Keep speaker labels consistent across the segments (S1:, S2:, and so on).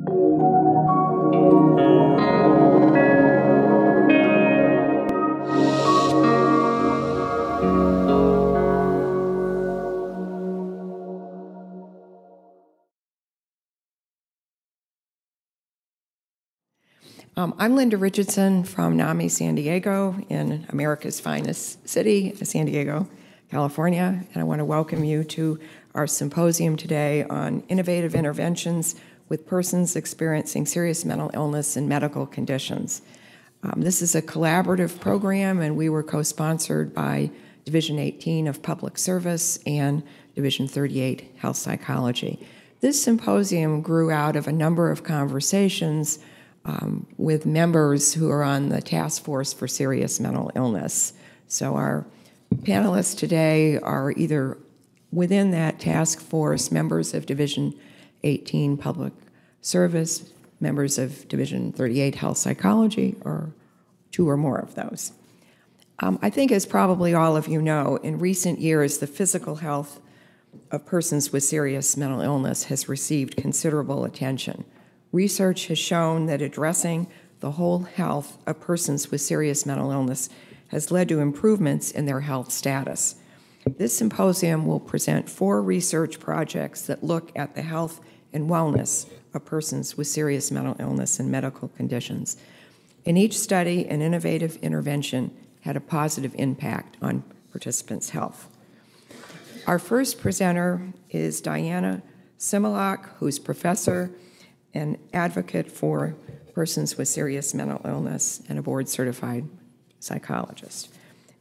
S1: I'm Linda Richardson from NAMI San Diego in America's finest city, San Diego, California, and I want to welcome you to our symposium today on innovative interventions with persons experiencing serious mental illness and medical conditions. This is a collaborative program, and we were co-sponsored by Division 18 of Public Service and Division 38 Health Psychology. This symposium grew out of a number of conversations with members who are on the Task Force for Serious Mental Illness. So our panelists today are either within that task force, members of Division 18 Public Service, members of Division 38 Health Psychology, or two or more of those. I think, as probably all of you know, in recent years, the physical health of persons with serious mental illness has received considerable attention. Research has shown that addressing the whole health of persons with serious mental illness has led to improvements in their health status. This symposium will present 4 research projects that look at the health and wellness of persons with serious mental illness and medical conditions. In each study, an innovative intervention had a positive impact on participants' health. Our first presenter is Diana Semmelhack, who's professor and advocate for persons with serious mental illness and a board-certified psychologist.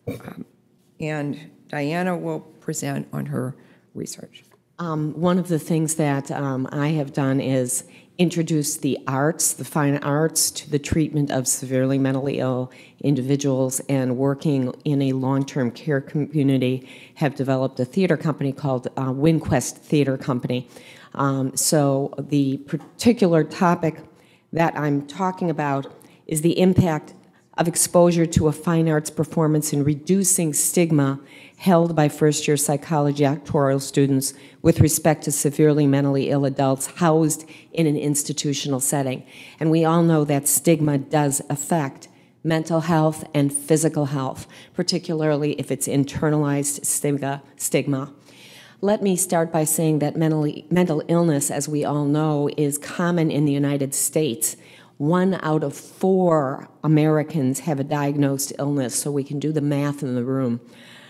S1: And Diana will present on her research.
S2: One of the things that I have done is introduce the arts, the fine arts, to the treatment of severely mentally ill individuals, and working in a long-term care community, have developed a theater company called WinQuest Theater Company. So the particular topic that I'm talking about is the impact of exposure to a fine arts performance in reducing stigma held by first-year psychology doctoral students with respect to severely mentally ill adults housed in an institutional setting. And we all know that stigma does affect mental health and physical health, particularly if it's internalized stigma. Let me start by saying that mental illness, as we all know, is common in the United States. 1 out of 4 Americans have a diagnosed illness, so we can do the math in the room.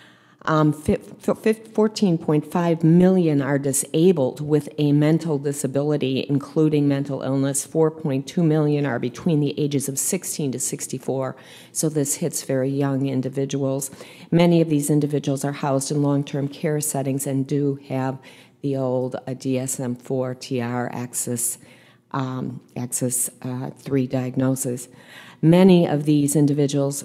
S2: 14.5 million are disabled with a mental disability, including mental illness. 4.2 million are between the ages of 16 to 64, so this hits very young individuals. Many of these individuals are housed in long-term care settings and do have the old DSM-4 TR axis 3 diagnosis. Many of these individuals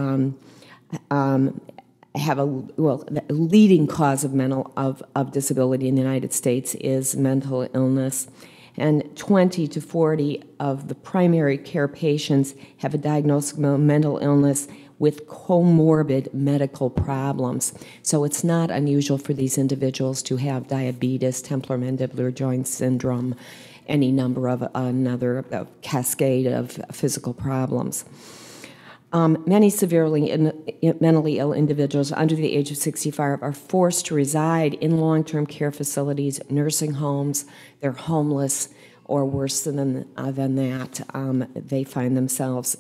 S2: have the leading cause of disability in the United States is mental illness, and 20 to 40 of the primary care patients have a diagnosis of mental illness with comorbid medical problems. So it's not unusual for these individuals to have diabetes, temporomandibular joint syndrome, any number of another cascade of physical problems. Many severely mentally ill individuals under the age of 65 are forced to reside in long-term care facilities, nursing homes. They're homeless, or worse than that, they find themselves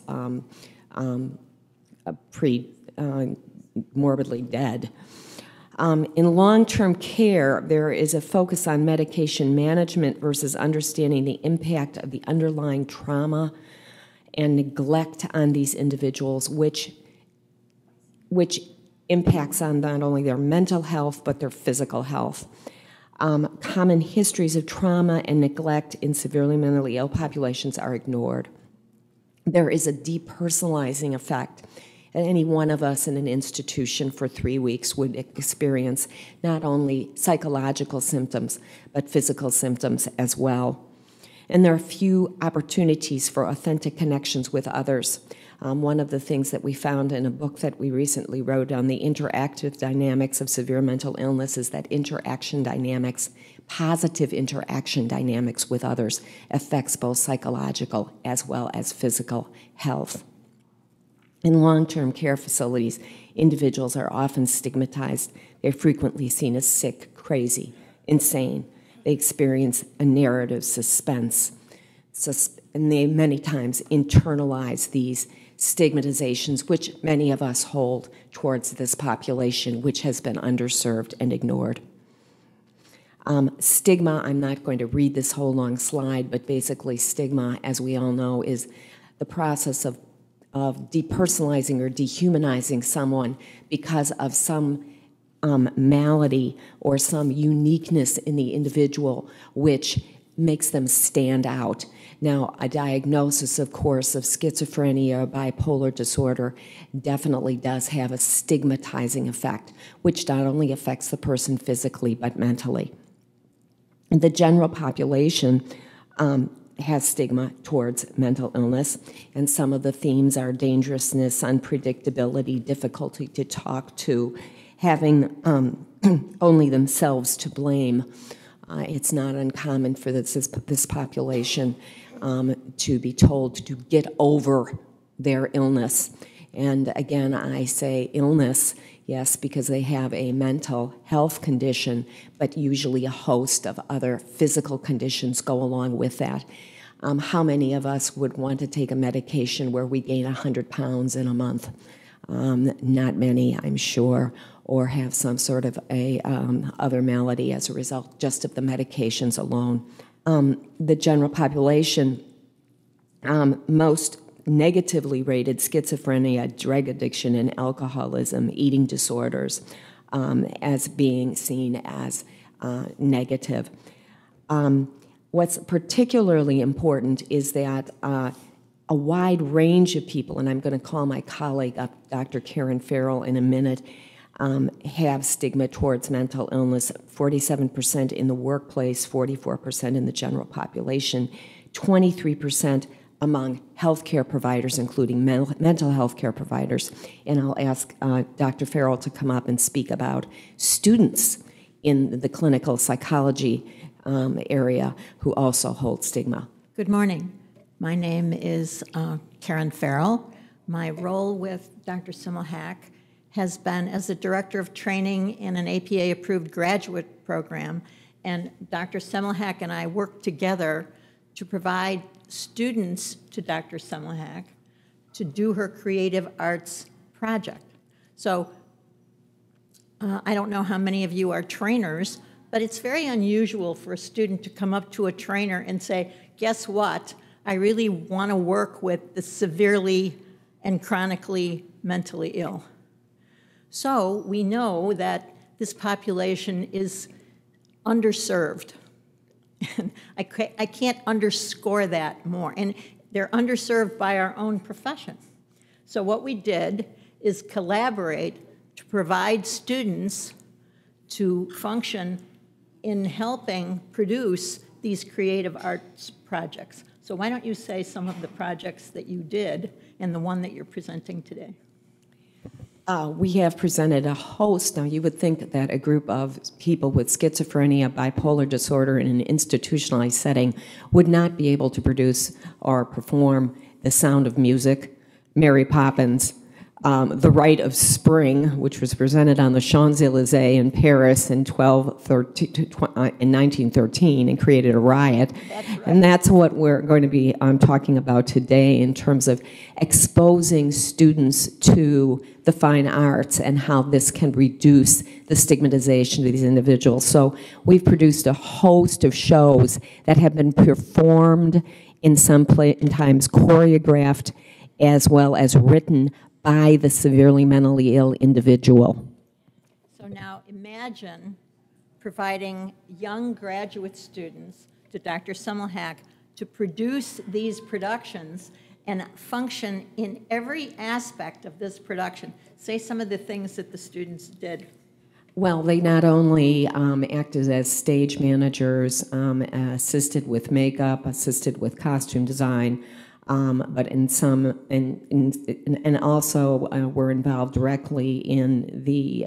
S2: morbidly dead. In long-term care, there is a focus on medication management versus understanding the impact of the underlying trauma and neglect on these individuals, which impacts on not only their mental health, but their physical health. Common histories of trauma and neglect in severely mentally ill populations are ignored. There is a depersonalizing effect. Any one of us in an institution for 3 weeks would experience not only psychological symptoms, but physical symptoms as well. And there are few opportunities for authentic connections with others. One of the things that we found in a book that we recently wrote on the interactive dynamics of severe mental illness is that interaction dynamics, positive interaction dynamics with others, affects both psychological as well as physical health. In long-term care facilities, individuals are often stigmatized. They're frequently seen as sick, crazy, insane. They experience a narrative suspense, and they many times internalize these stigmatizations, which many of us hold towards this population, which has been underserved and ignored. Stigma, I'm not going to read this whole long slide, but basically stigma, as we all know, is the process of depersonalizing or dehumanizing someone because of some malady or some uniqueness in the individual which makes them stand out. Now, a diagnosis, of course, of schizophrenia or bipolar disorder definitely does have a stigmatizing effect, which not only affects the person physically but mentally. The general population has stigma towards mental illness, and some of the themes are dangerousness, unpredictability, difficulty to talk to, having only themselves to blame. It's not uncommon for this population to be told to get over their illness. And again, I say illness, yes, because they have a mental health condition, but usually a host of other physical conditions go along with that. How many of us would want to take a medication where we gain 100 pounds in a month? Not many, I'm sure, or have some sort of a other malady as a result just of the medications alone. The general population, most negatively rated schizophrenia, drug addiction, and alcoholism, eating disorders, as being seen as negative. What's particularly important is that a wide range of people, and I'm going to call my colleague up, Dr. Karen Farrell, in a minute, have stigma towards mental illness, 47% in the workplace, 44% in the general population, 23% among healthcare providers, including mental health care providers. And I'll ask Dr. Farrell to come up and speak about students in the clinical psychology area who also hold stigma.
S3: Good morning. My name is Karen Farrell. My role with Dr. Semmelhack has been as the Director of Training in an APA-approved graduate program, and Dr. Semmelhack and I work together to provide students to Dr. Semmelhack to do her creative arts project. So I don't know how many of you are trainers, but it's very unusual for a student to come up to a trainer and say, guess what? I really want to work with the severely and chronically mentally ill. So we know that this population is underserved. And I can't underscore that more. And they're underserved by our own profession. So what we did is collaborate to provide students to function in helping produce these creative arts projects. So why don't you say some of the projects that you did and the one that you're presenting today?
S2: We have presented a host. Now, you would think that a group of people with schizophrenia, bipolar disorder in an institutionalized setting would not be able to produce or perform The Sound of Music, Mary Poppins, The Rite of Spring, which was presented on the Champs-Élysées in Paris in 1913 and created a riot. That's right. And that's what we're going to be talking about today in terms of exposing students to the fine arts and how this can reduce the stigmatization of these individuals. So we've produced a host of shows that have been performed, in some times choreographed, as well as written by the severely mentally ill individual.
S3: So now imagine providing young graduate students to Dr. Semmelhack to produce these productions and function in every aspect of this production. Say some of the things that the students did.
S2: Well, they not only acted as stage managers, assisted with makeup, assisted with costume design, but in some, and also were involved directly in the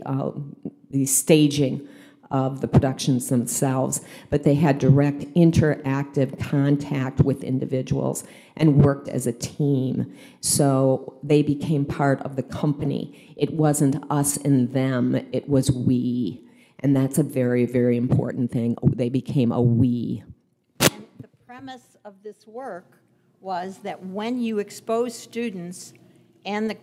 S2: staging of the productions themselves, but they had direct interactive contact with individuals and worked as a team. So they became part of the company. It wasn't us and them, it was we. And that's a very, very important thing. They became a we.
S3: And the premise of this work was that when you expose students and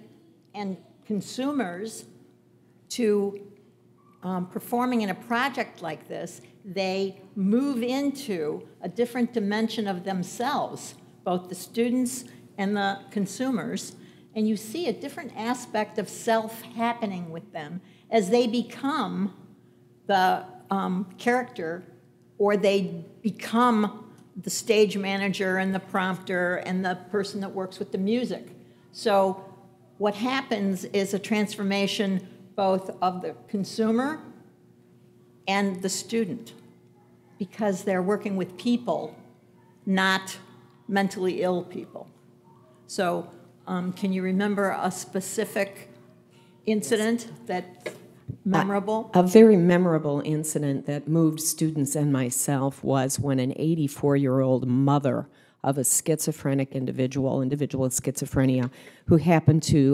S3: consumers to performing in a project like this, they move into a different dimension of themselves, both the students and the consumers, and you see a different aspect of self happening with them as they become the character, or they become the stage manager and the prompter and the person that works with the music. So what happens is a transformation both of the consumer and the student, because they're working with people, not mentally ill people. So can you remember a specific incident that's memorable?
S2: A very memorable incident that moved students and myself was when an 84-year-old mother of a schizophrenic individual with schizophrenia, who happened to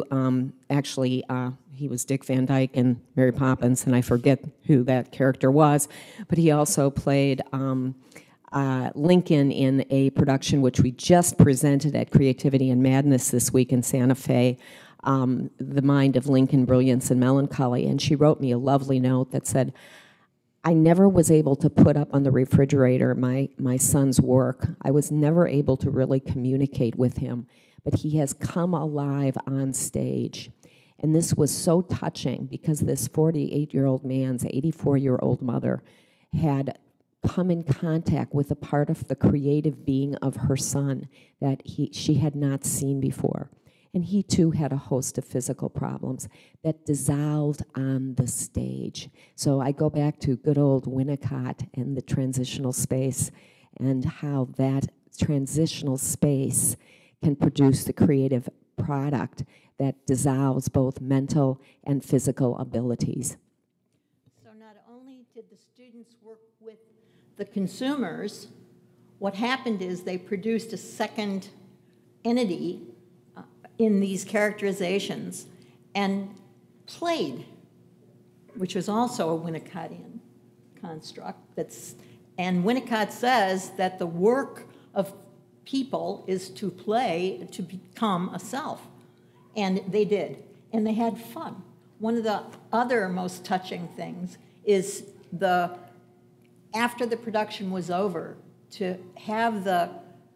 S2: he was Dick Van Dyke in Mary Poppins, and I forget who that character was, but he also played Lincoln in a production which we just presented at Creativity and Madness this week in Santa Fe, The Mind of Lincoln, Brilliance and Melancholy. And she wrote me a lovely note that said, I never was able to put up on the refrigerator my son's work. I was never able to really communicate with him, but he has come alive on stage. And this was so touching because this 48-year-old man's 84-year-old mother had come in contact with a part of the creative being of her son that she had not seen before. And he too had a host of physical problems that dissolved on the stage. So I go back to good old Winnicott and the transitional space, and how that transitional space can produce the creative product that dissolves both mental and physical abilities.
S3: So not only did the students work with the consumers, what happened is they produced a second entity in these characterizations and played, which was also a Winnicottian construct. And Winnicott says that the work of people is to play, to become a self. And they did, and they had fun. One of the other most touching things is after the production was over, to have the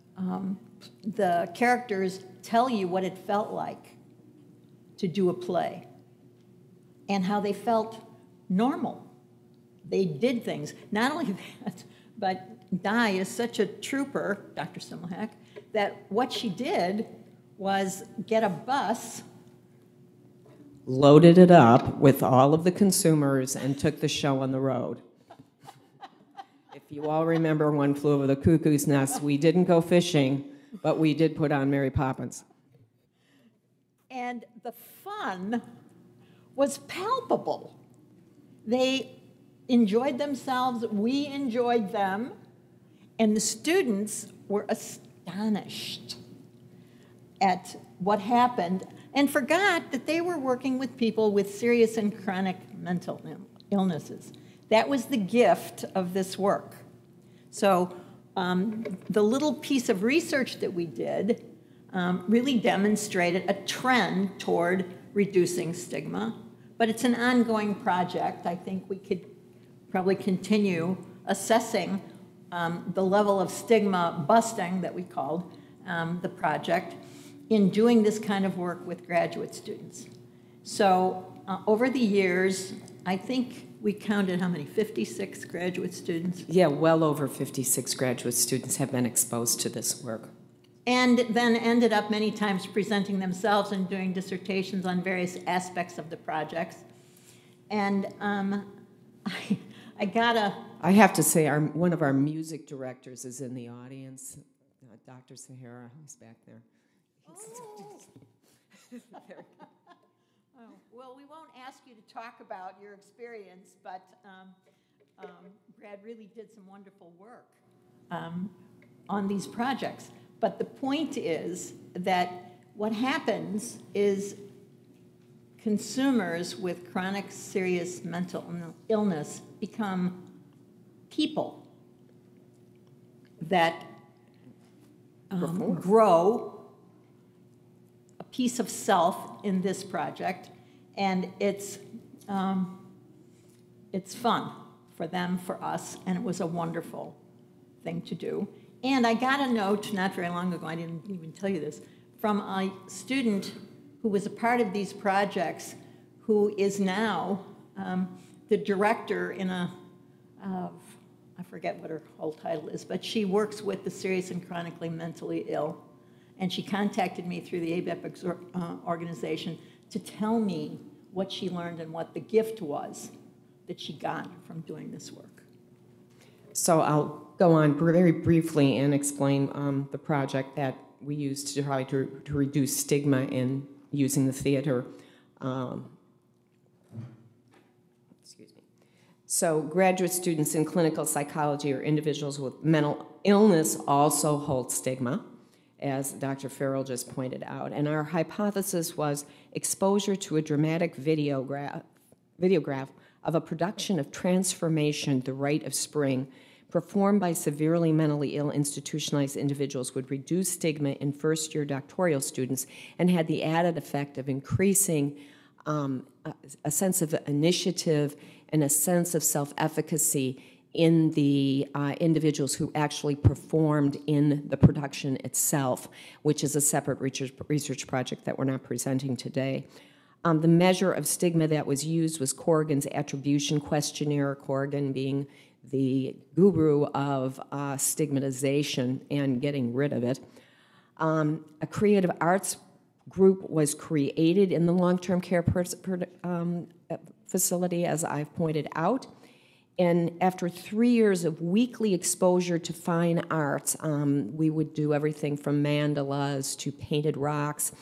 S3: characters tell you what it felt like to do a play and how they felt normal. They did things. Not only that, but Di is such a trooper, Dr. Semmelhack, that what she did was get a bus,
S2: loaded it up with all of the consumers, and took the show on the road. If you all remember One Flew Over the Cuckoo's Nest, we didn't go fishing, but we did put on Mary Poppins.
S3: And the fun was palpable. They enjoyed themselves, we enjoyed them, and the students were astonished at what happened and forgot that they were working with people with serious and chronic mental illnesses. That was the gift of this work. So the little piece of research that we did really demonstrated a trend toward reducing stigma, but it's an ongoing project. I think we could probably continue assessing the level of stigma busting that we called the project in doing this kind of work with graduate students. So over the years, I think we counted how many, 56 graduate students?
S2: Yeah, well over 56 graduate students have been exposed to this work.
S3: And then ended up many times presenting themselves and doing dissertations on various aspects of the projects. And I have to say, one of our music directors is in the audience.
S2: Dr. Sahara, who's back there.
S3: Oh. Oh, well, we won't ask you to talk about your experience, but Brad really did some wonderful work on these projects. But the point is that what happens is consumers with chronic serious mental illness become people that grow a piece of self in this project, and it's fun for them, for us, and it was a wonderful thing to do. And I got a note not very long ago, I didn't even tell you this, from a student who was a part of these projects, who is now the director in I forget what her whole title is, but she works with the serious and chronically mentally ill. And she contacted me through the ABEP organization to tell me what she learned and what the gift was that she got from doing this work.
S2: So I'll go on very briefly and explain the project that we used to try to reduce stigma in using the theater. Excuse me. So graduate students in clinical psychology or individuals with mental illness also hold stigma, as Dr. Farrell just pointed out. And our hypothesis was exposure to a dramatic videograph of a production of Transformation, The Rite of Spring, performed by severely mentally ill institutionalized individuals would reduce stigma in first-year doctoral students and had the added effect of increasing a sense of initiative and a sense of self-efficacy in the individuals who actually performed in the production itself, which is a separate research project that we're not presenting today. The measure of stigma that was used was Corrigan's attribution questionnaire, Corrigan being the guru of stigmatization and getting rid of it. A creative arts group was created in the long-term care facility, as I've pointed out. And after 3 years of weekly exposure to fine arts, we would do everything from mandalas to painted rocks.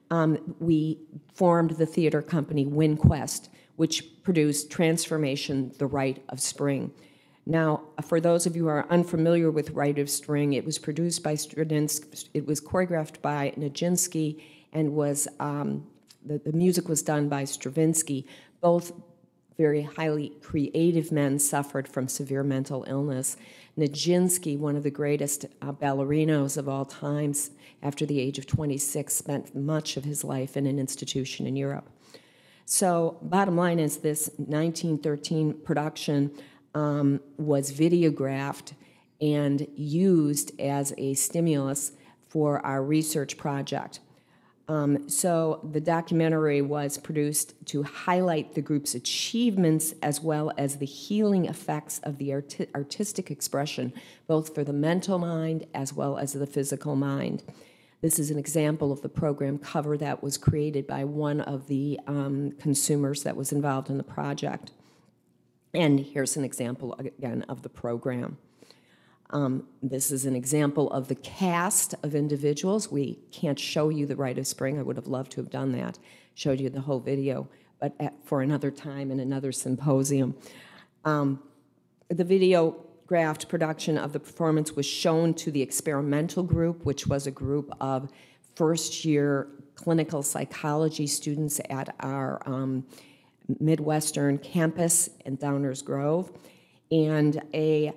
S2: We formed the theater company WinQuest, which produced Transformation, The Rite of Spring. Now, for those of you who are unfamiliar with Rite of Spring, it was produced by Stravinsky, it was choreographed by Nijinsky, and was the music was done by Stravinsky. Both very highly creative men suffered from severe mental illness. Nijinsky, one of the greatest ballerinos of all times, after the age of 26, spent much of his life in an institution in Europe. So bottom line is this 1913 production was videographed and used as a stimulus for our research project. So the documentary was produced to highlight the group's achievements as well as the healing effects of the artistic expression, both for the mental mind as well as the physical mind. This is an example of the program cover that was created by one of the consumers that was involved in the project. And here's an example, again, of the program. This is an example of the cast of individuals. We can't show you the Rite of Spring. I would have loved to have done that, showed you the whole video, but for another time and another symposium. The videographed production of the performance was shown to the experimental group, which was a group of first-year clinical psychology students at our Midwestern campus in Downers Grove, and a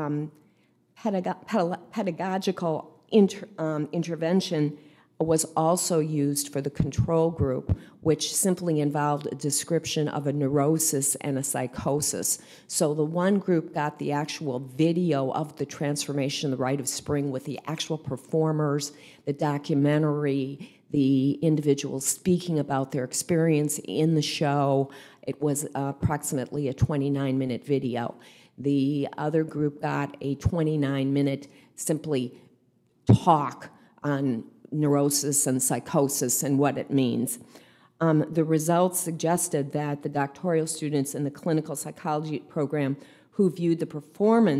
S2: pedagogical intervention was also used for the control group, which simply involved a description of a neurosis and a psychosis. So the one group got the actual video of the Transformation, The Rite of Spring, with the actual performers, the documentary, the individuals speaking about their experience in the show. It was approximately a 29-minute video. The other group got a 29-minute simply talk on neurosis and psychosis and what it means. The results suggested that the doctoral students in the clinical psychology program who viewed the performance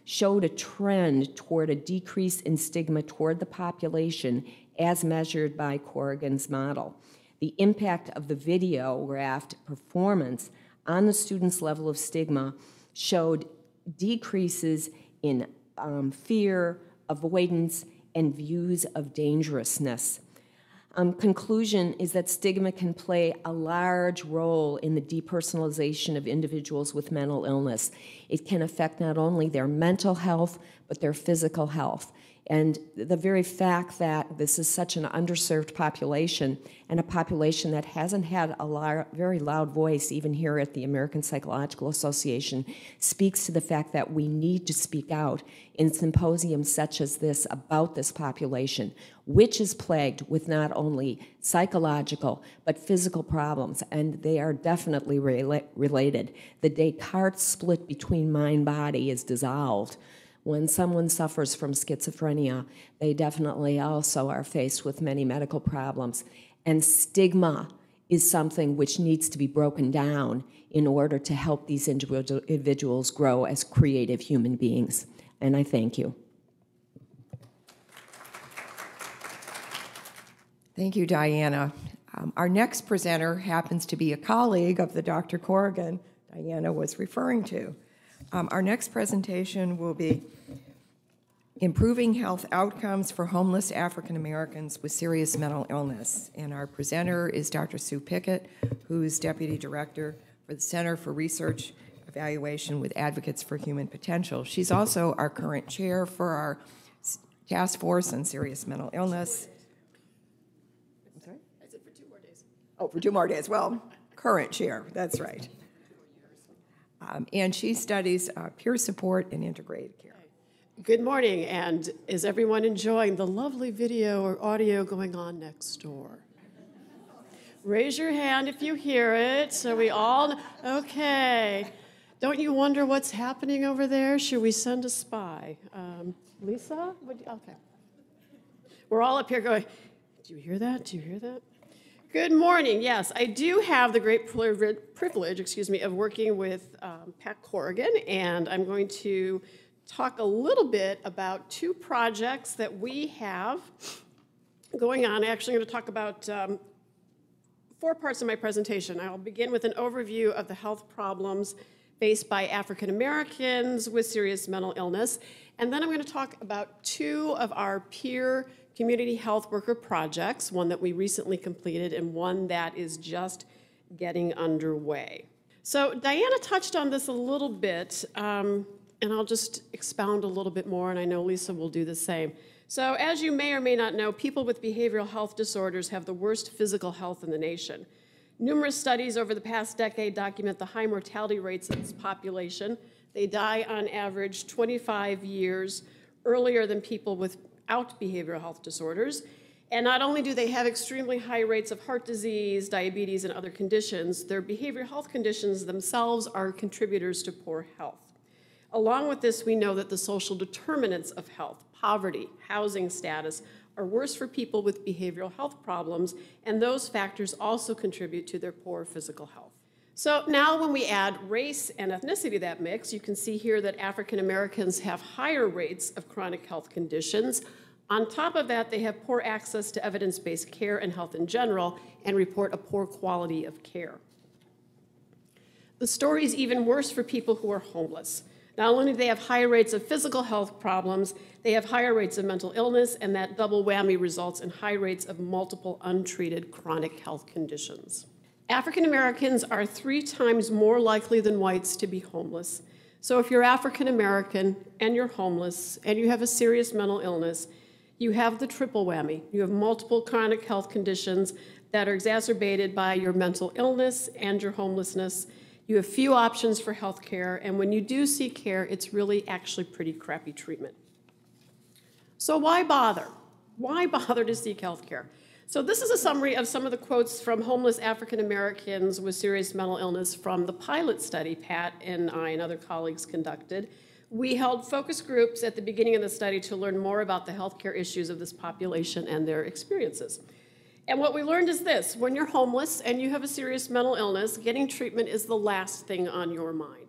S2: showed a trend toward a decrease in stigma toward the population as measured by Corrigan's model. The impact of the videographed performance on the students' level of stigma showed decreases in fear, avoidance, and views of dangerousness. Conclusion is that stigma can play a large role in the depersonalization of individuals with mental illness. It can affect not only their mental health, but their physical health. And the very fact that this is such an underserved population, and a population that hasn't had a very loud voice even here at the American Psychological Association, speaks to the fact that we need to speak out in symposiums such as this about this population, which is plagued with not only psychological but physical problems, and they are definitely related. The Descartes split between mind-body is dissolved. When someone suffers from schizophrenia, they definitely also are faced with many medical problems. And stigma is something which needs to be broken down in order to help these individuals grow as creative human beings. And I thank you.
S1: Thank you, Diana. Our next presenter happens to be a colleague of the Dr. Corrigan Diana was referring to. Our next presentation will be Improving Health Outcomes for Homeless African Americans with Serious Mental Illness. And our presenter is Dr. Sue Pickett, who's Deputy Director for the Center for Research Evaluation with Advocates for Human Potential. She's also our current chair for our Task Force on Serious Mental Illness. I'm sorry?
S4: I said for 2 more days.
S1: Oh, for 2 more days. Well, current chair, that's right. And she studies peer support and integrated care.
S4: Good morning, and is everyone enjoying the lovely video or audio going on next door? Raise your hand if you hear it, so we all, okay. Don't you wonder what's happening over there? Should we send a spy? Lisa? Okay. We're all up here going, do you hear that? Do you hear that? Good morning. Yes, I do have the great privilege, of working with Pat Corrigan, and I'm going to talk a little bit about 2 projects that we have going on. I'm actually going to talk about 4 parts of my presentation. I'll begin with an overview of the health problems faced by African Americans with serious mental illness, and then I'm going to talk about 2 of our peer community health worker projects, one that we recently completed and one that is just getting underway. So Diana touched on this a little bit, and I'll just expound a little bit more, and I know Lisa will do the same. So as you may or may not know, people with behavioral health disorders have the worst physical health in the nation. Numerous studies over the past decade document the high mortality rates of this population. They die on average 25 years earlier than people without behavioral health disorders. And not only do they have extremely high rates of heart disease, diabetes, and other conditions, their behavioral health conditions themselves are contributors to poor health. Along with this, we know that the social determinants of health, poverty, housing status, are worse for people with behavioral health problems, and those factors also contribute to their poor physical health. So now when we add race and ethnicity to that mix, you can see here that African Americans have higher rates of chronic health conditions. On top of that, they have poor access to evidence-based care and health in general, and report a poor quality of care. The story is even worse for people who are homeless. Not only do they have higher rates of physical health problems, they have higher rates of mental illness, and that double whammy results in high rates of multiple untreated chronic health conditions. African Americans are 3 times more likely than whites to be homeless. So if you're African American and you're homeless and you have a serious mental illness, you have the triple whammy. You have multiple chronic health conditions that are exacerbated by your mental illness and your homelessness. You have few options for health care, and when you do seek care, it's really actually pretty crappy treatment. So why bother? Why bother to seek health care? So this is a summary of some of the quotes from homeless African Americans with serious mental illness from the pilot study Pat and I and other colleagues conducted. We held focus groups at the beginning of the study to learn more about the healthcare issues of this population and their experiences. And what we learned is this: when you're homeless and you have a serious mental illness, getting treatment is the last thing on your mind.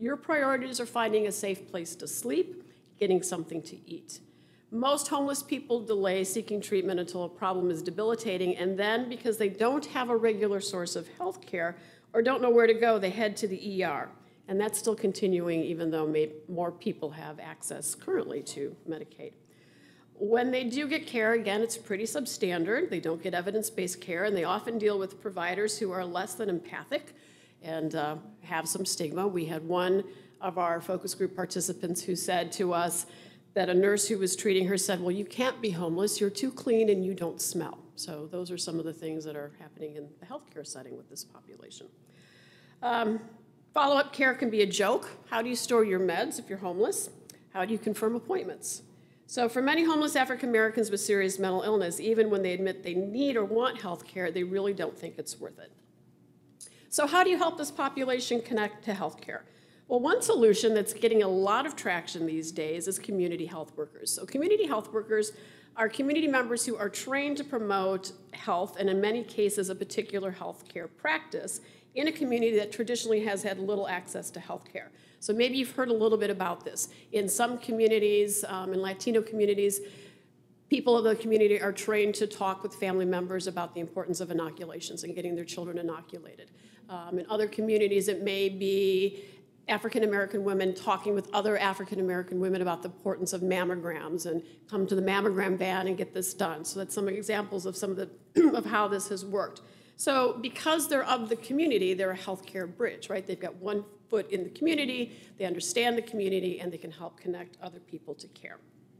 S4: Your priorities are finding a safe place to sleep, getting something to eat. Most homeless people delay seeking treatment until a problem is debilitating, and then because they don't have a regular source of health care or don't know where to go, they head to the ER. And that's still continuing even though more people have access currently to Medicaid. When they do get care, again, it's pretty substandard. They don't get evidence-based care, and they often deal with providers who are less than empathic and have some stigma. We had one of our focus group participants who said to us that a nurse who was treating her said, well, you can't be homeless, you're too clean and you don't smell. So those are some of the things that are happening in the healthcare setting with this population. Follow-up care can be a joke. How do you store your meds if you're homeless? How do you confirm appointments? So for many homeless African Americans with serious mental illness, even when they admit they need or want health care, they really don't think it's worth it. So how do you help this population connect to health care? Well, one solution that's getting a lot of traction these days is community health workers. So community health workers are community members who are trained to promote health, and in many cases a particular health care practice in a community that traditionally has had little access to health care. So maybe you've heard a little bit about this. In some communities, in Latino communities, people of the community are trained to talk with family members about the importance of inoculations and getting their children inoculated. In other communities, it may be African American women talking with other African American women about the importance of mammograms and come to the mammogram van and get this done. So that's some examples of some of of how this has worked. So because they're of the community, they're a healthcare bridge, right? They've got one foot in the community, they understand the community, and they can help connect other people to care.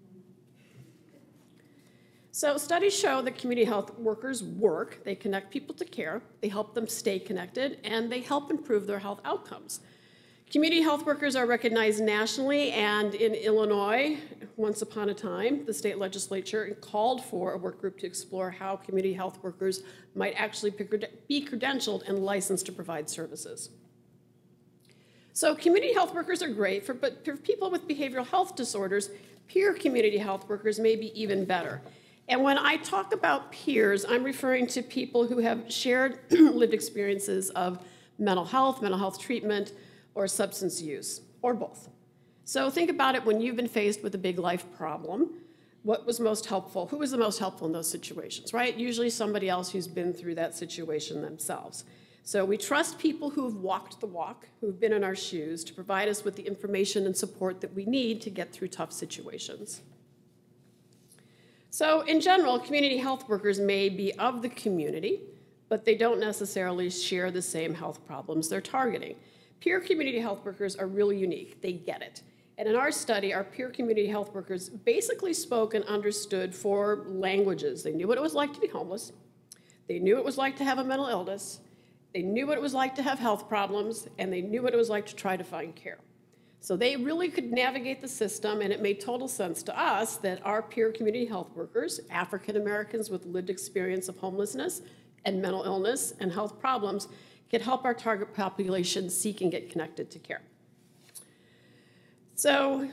S4: So studies show that community health workers work, they connect people to care, they help them stay connected, and they help improve their health outcomes. Community health workers are recognized nationally, and in Illinois, once upon a time, the state legislature called for a work group to explore how community health workers might actually be credentialed and licensed to provide services. So community health workers are great, but for people with behavioral health disorders, peer community health workers may be even better. And when I talk about peers, I'm referring to people who have shared lived experiences of mental health treatment, or substance use, or both. So think about it when you've been faced with a big life problem. What was most helpful? Who was the most helpful in those situations, right? Usually somebody else who's been through that situation themselves. So we trust people who've walked the walk, who've been in our shoes, to provide us with the information and support that we need to get through tough situations. So in general, community health workers may be of the community, but they don't necessarily share the same health problems they're targeting. Peer community health workers are really unique. They get it. And in our study, our peer community health workers basically spoke and understood 4 languages. They knew what it was like to be homeless. They knew what it was like to have a mental illness. They knew what it was like to have health problems. And they knew what it was like to try to find care. So they really could navigate the system, and it made total sense to us that our peer community health workers, African Americans with lived experience of homelessness and mental illness and health problems, could help our target population seek and get connected to care. So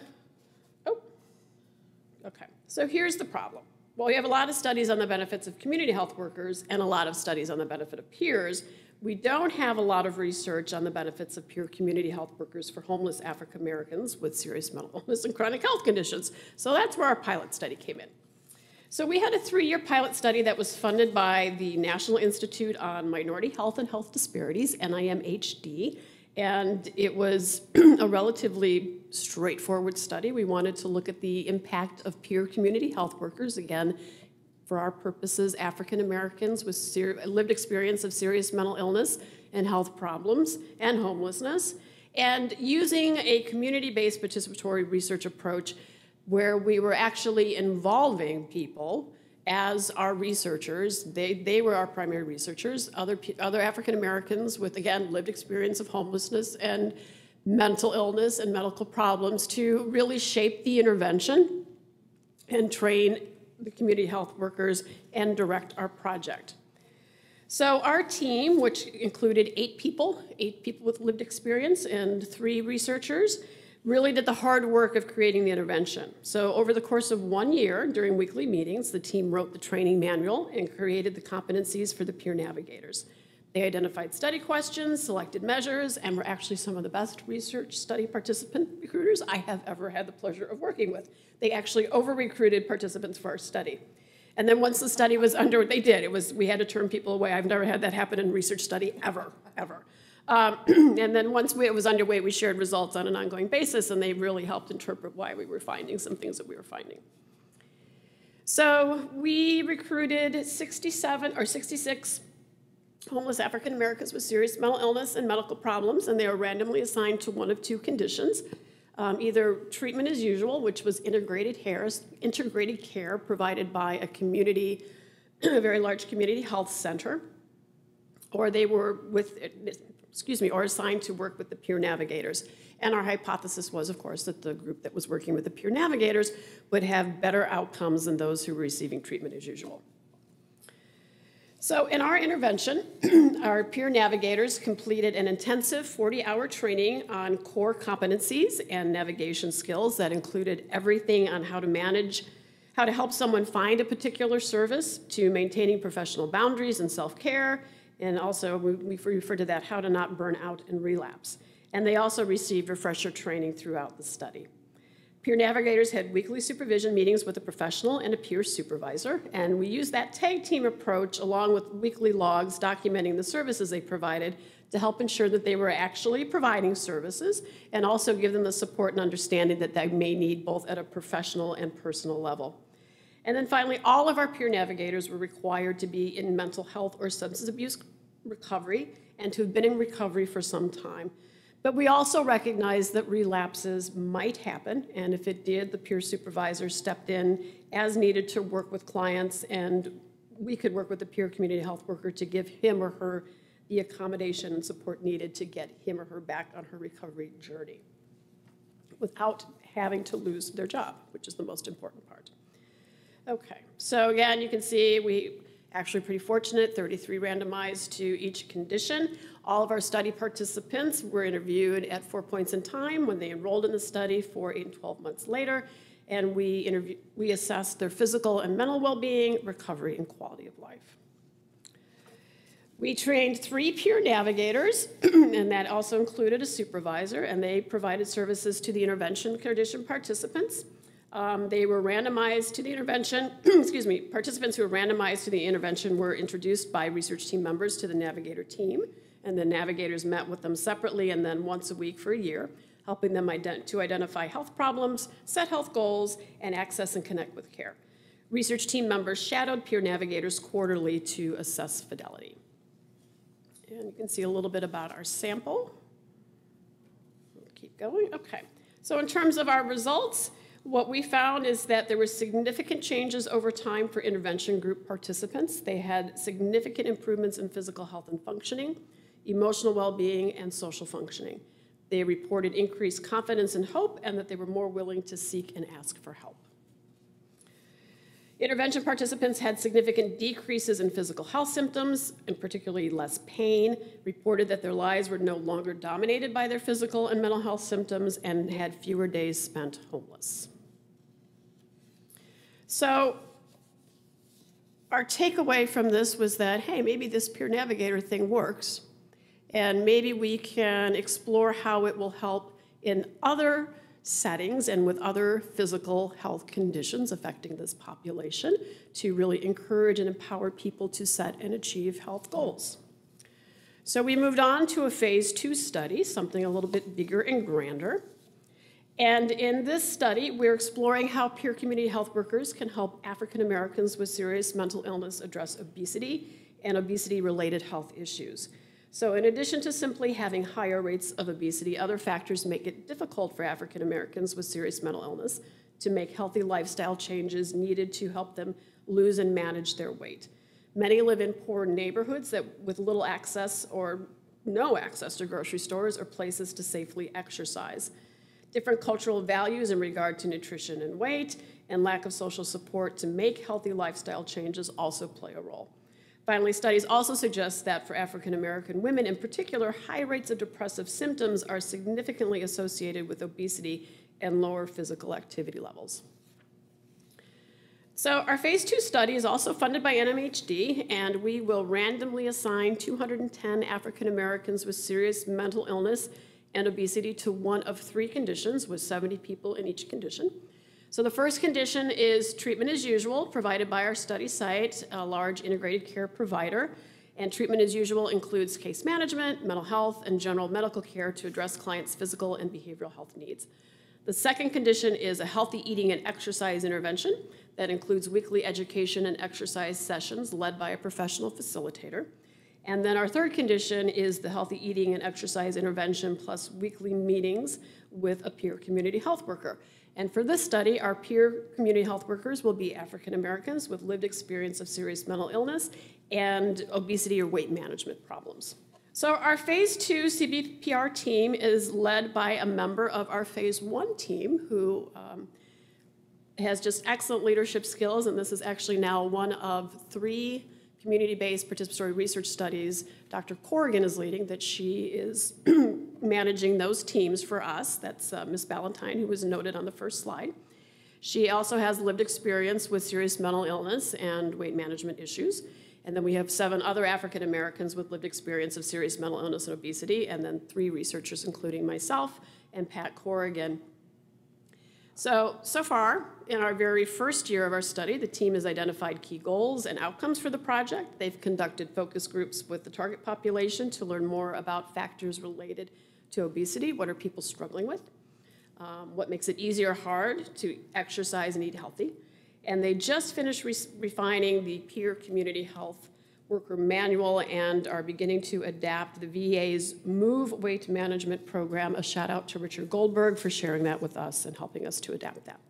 S4: here's the problem. Well, we have a lot of studies on the benefits of community health workers and a lot of studies on the benefit of peers. We don't have a lot of research on the benefits of peer community health workers for homeless African Americans with serious mental illness and chronic health conditions. So that's where our pilot study came in. So we had a 3-year pilot study that was funded by the National Institute on Minority Health and Health Disparities, NIMHD, and it was a relatively straightforward study. We wanted to look at the impact of peer community health workers, again, for our purposes, African Americans with lived experience of serious mental illness and health problems and homelessness, and using a community-based participatory research approach where we were actually involving people as our researchers. They were our primary researchers, other African Americans with, again, lived experience of homelessness and mental illness and medical problems to really shape the intervention and train the community health workers and direct our project. So our team, which included 8 people with lived experience and 3 researchers, really did the hard work of creating the intervention. So over the course of 1 year, during weekly meetings, the team wrote the training manual and created the competencies for the peer navigators. They identified study questions, selected measures, and were actually some of the best research study participant recruiters I have ever had the pleasure of working with. They actually over-recruited participants for our study. And then once the study was under, they did. We had to turn people away. I've never had that happen in research study ever. And then once it was underway, we shared results on an ongoing basis, and they really helped interpret why we were finding some things that we were finding. So we recruited 66 homeless African Americans with serious mental illness and medical problems, and they were randomly assigned to one of two conditions. Either treatment as usual, which was integrated care provided by a very large community health center, or they were or assigned to work with the peer navigators. And our hypothesis was, of course, that the group that was working with the peer navigators would have better outcomes than those who were receiving treatment as usual. So in our intervention, our peer navigators completed an intensive 40-hour training on core competencies and navigation skills that included everything on how to help someone find a particular service, to maintaining professional boundaries and self-care, and also we refer to that, how to not burn out and relapse. And they also received refresher training throughout the study. Peer navigators had weekly supervision meetings with a professional and a peer supervisor, and we used that tag team approach along with weekly logs documenting the services they provided to help ensure that they were actually providing services and also give them the support and understanding that they may need both at a professional and personal level. And then finally, all of our peer navigators were required to be in mental health or substance abuse recovery and to have been in recovery for some time. But we also recognized that relapses might happen, and if it did, the peer supervisor stepped in as needed to work with clients, and we could work with the peer community health worker to give him or her the accommodation and support needed to get him or her back on her recovery journey without having to lose their job, which is the most important part. Okay, so again, you can see we actually pretty fortunate, 33 randomized to each condition. All of our study participants were interviewed at 4 points in time when they enrolled in the study, 4, 8, and 12 months later, and we assessed their physical and mental well-being, recovery, and quality of life. We trained 3 peer navigators, and that also included a supervisor, and they provided services to the intervention condition participants. They were randomized to the intervention, participants who were randomized to the intervention were introduced by research team members to the navigator team, and the navigators met with them separately and then once a week for a year, helping them to identify health problems, set health goals, and access and connect with care. Research team members shadowed peer navigators quarterly to assess fidelity. And you can see a little bit about our sample. We'll keep going, okay. So in terms of our results, what we found is that there were significant changes over time for intervention group participants. They had significant improvements in physical health and functioning, emotional well-being, and social functioning. They reported increased confidence and hope, and that they were more willing to seek and ask for help. Intervention participants had significant decreases in physical health symptoms, and particularly less pain, reported that their lives were no longer dominated by their physical and mental health symptoms, and had fewer days spent homeless. So our takeaway from this was that, hey, maybe this peer navigator thing works, and maybe we can explore how it will help in other settings and with other physical health conditions affecting this population to really encourage and empower people to set and achieve health goals. So we moved on to a phase 2 study, something a little bit bigger and grander. And in this study, we're exploring how peer community health workers can help African Americans with serious mental illness address obesity and obesity-related health issues. So in addition to simply having higher rates of obesity, other factors make it difficult for African Americans with serious mental illness to make healthy lifestyle changes needed to help them lose and manage their weight. Many live in poor neighborhoods with little access or no access to grocery stores or places to safely exercise. Different cultural values in regard to nutrition and weight, and lack of social support to make healthy lifestyle changes also play a role. Finally, studies also suggest that for African American women in particular, high rates of depressive symptoms are significantly associated with obesity and lower physical activity levels. So our phase 2 study is also funded by NMHD, and we will randomly assign 210 African Americans with serious mental illness and obesity to one of 3 conditions, with 70 people in each condition. So the first condition is treatment as usual, provided by our study site, a large integrated care provider. And treatment as usual includes case management, mental health, and general medical care to address clients' physical and behavioral health needs. The second condition is a healthy eating and exercise intervention that includes weekly education and exercise sessions led by a professional facilitator. And then our third condition is the healthy eating and exercise intervention plus weekly meetings with a peer community health worker. And for this study, our peer community health workers will be African Americans with lived experience of serious mental illness and obesity or weight management problems. So our phase 2 CBPR team is led by a member of our phase 1 team who has just excellent leadership skills, and this is actually now one of 3 community-based participatory research studies Dr. Corrigan is leading, that she is managing those teams for us. That's Ms. Ballantyne, who was noted on the first slide. She also has lived experience with serious mental illness and weight management issues. And then we have 7 other African Americans with lived experience of serious mental illness and obesity, and then 3 researchers, including myself and Pat Corrigan. So far, in our very first year of our study, the team has identified key goals and outcomes for the project. They've conducted focus groups with the target population to learn more about factors related to obesity. What are people struggling with? What makes it easy or hard to exercise and eat healthy? And they just finished refining the peer community health worker manual and are beginning to adapt the VA's Move Weight Management Program. A shout out to Richard Goldberg for sharing that with us and helping us to adapt that.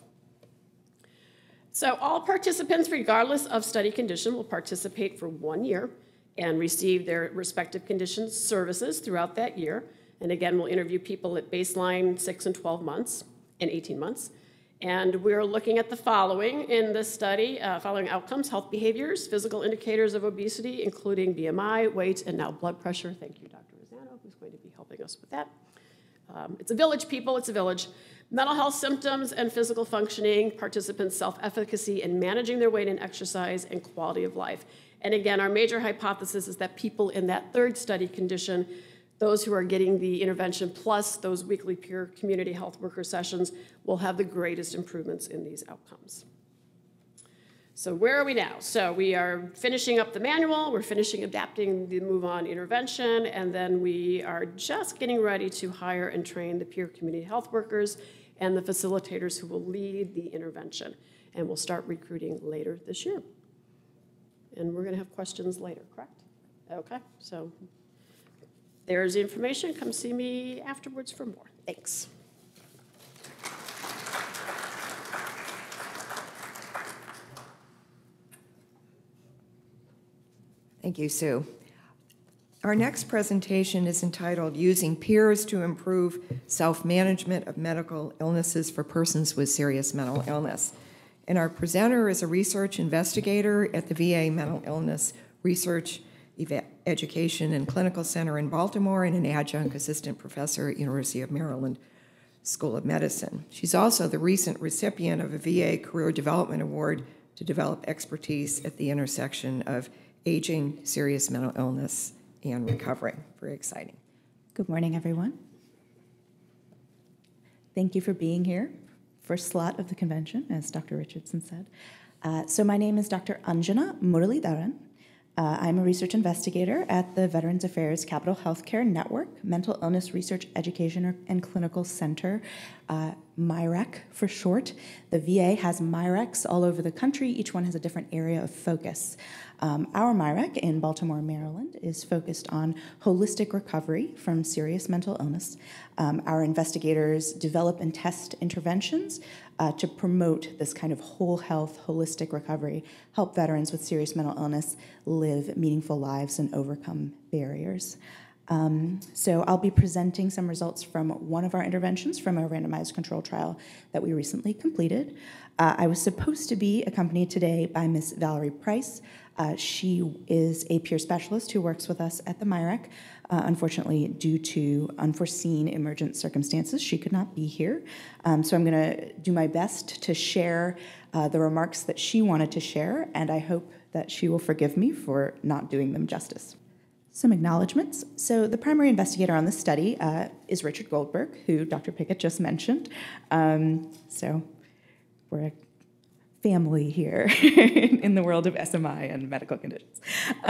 S4: So all participants, regardless of study condition, will participate for 1 year and receive their respective conditions services throughout that year. And again, we'll interview people at baseline 6 and 12 months and 18 months. And we're looking at the following in this study, following outcomes: health behaviors, physical indicators of obesity, including BMI, weight, and now blood pressure. Thank you, Dr. Razzano, who's going to be helping us with that. It's a village, people, it's a village. Mental health symptoms and physical functioning, participants' self-efficacy in managing their weight and exercise, and quality of life. And again, our major hypothesis is that people in that third study condition, those who are getting the intervention plus those weekly peer community health worker sessions, will have the greatest improvements in these outcomes. So where are we now? So we are finishing up the manual, we're finishing adapting the Move On intervention, and then we are just getting ready to hire and train the peer community health workers and the facilitators who will lead the intervention. And we'll start recruiting later this year. And we're gonna have questions later, correct? Okay, so there's the information. Come see me afterwards for more. Thanks.
S1: Thank you, Sue. Our next presentation is entitled Using Peers to Improve Self-Management of Medical Illnesses for Persons with Serious Mental Illness. And our presenter is a research investigator at the VA Mental Illness Research Education and Clinical Center in Baltimore and an adjunct assistant professor at University of Maryland School of Medicine. She's also the recent recipient of a VA Career Development Award to develop expertise at the intersection of aging, serious mental illness, and recovery. Very exciting.
S5: Good morning, everyone. Thank you for being here. First slot of the convention, as Dr. Richardson said. So my name is Dr. Anjana Muralidharan. I'm a research investigator at the Veterans Affairs Capital Healthcare Network, Mental Illness Research Education and Clinical Center, MIREC for short. The VA has MIRECs all over the country. Each one has a different area of focus. Our MIREC in Baltimore, Maryland, is focused on holistic recovery from serious mental illness. Our investigators develop and test interventions to promote this kind of whole health, holistic recovery, help veterans with serious mental illness live meaningful lives and overcome barriers. So I'll be presenting some results from one of our interventions from a randomized control trial that we recently completed. I was supposed to be accompanied today by Ms. Valerie Price. She is a peer specialist who works with us at the MIREC. Unfortunately, due to unforeseen emergent circumstances, she could not be here. So I'm going to do my best to share the remarks that she wanted to share, and I hope that she will forgive me for not doing them justice. Some acknowledgments. So the primary investigator on this study is Richard Goldberg, who Dr. Pickett just mentioned. So we're a family here in the world of SMI and medical conditions.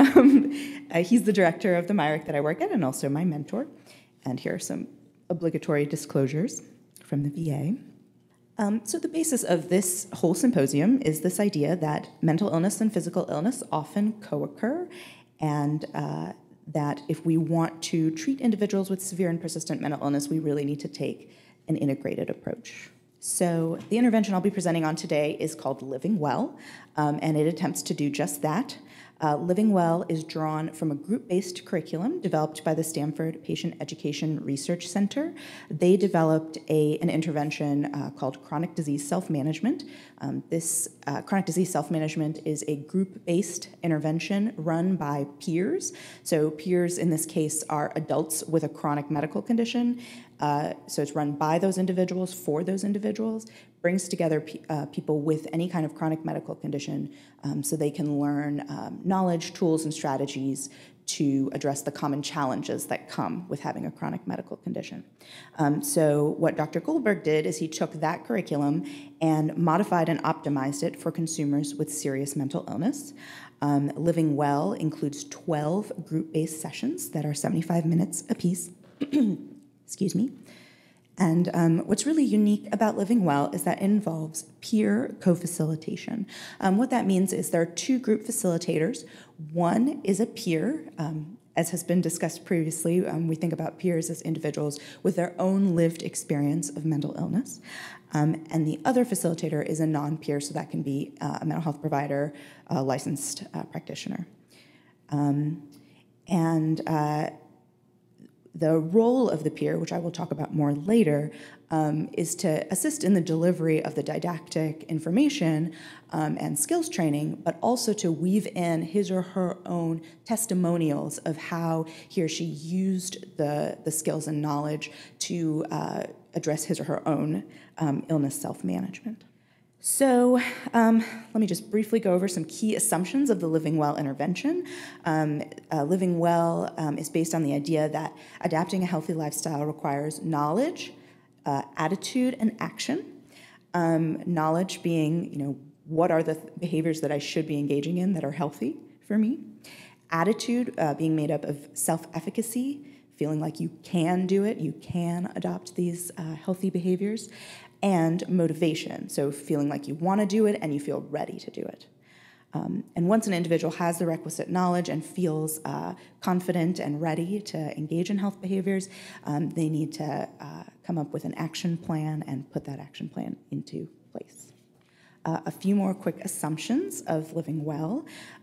S5: He's the director of the MIREC that I work at and also my mentor. And here are some obligatory disclosures from the VA. So the basis of this whole symposium is this idea that mental illness and physical illness often co-occur, and that if we want to treat individuals with severe and persistent mental illness, we really need to take an integrated approach. So the intervention I'll be presenting on today is called Living Well, and it attempts to do just that. Living Well is drawn from a group-based curriculum developed by the Stanford Patient Education Research Center. They developed an intervention called chronic disease self-management. This chronic disease self-management is a group-based intervention run by peers. So peers in this case are adults with a chronic medical condition. So it's run by those individuals, for those individuals, brings together people with any kind of chronic medical condition so they can learn knowledge, tools, and strategies to address the common challenges that come with having a chronic medical condition. So what Dr. Goldberg did is he took that curriculum and modified and optimized it for consumers with serious mental illness. Living Well includes 12 group-based sessions that are 75 minutes apiece. Excuse me. And what's really unique about Living Well is that it involves peer co-facilitation. What that means is there are two group facilitators. One is a peer. As has been discussed previously, we think about peers as individuals with their own lived experience of mental illness. And the other facilitator is a non-peer, so that can be a mental health provider, a licensed practitioner. The role of the peer, which I will talk about more later, is to assist in the delivery of the didactic information and skills training, but also to weave in his or her own testimonials of how he or she used the skills and knowledge to address his or her own illness self-management. So let me just briefly go over some key assumptions of the Living Well intervention. Living Well is based on the idea that adapting a healthy lifestyle requires knowledge, attitude, and action. Knowledge being, what are the behaviors that I should be engaging in that are healthy for me? Attitude being made up of self-efficacy, feeling like you can do it, you can adopt these healthy behaviors. And motivation, so feeling like you want to do it and you feel ready to do it. And once an individual has the requisite knowledge and feels confident and ready to engage in health behaviors, they need to come up with an action plan and put that action plan into place. A few more quick assumptions of Living Well.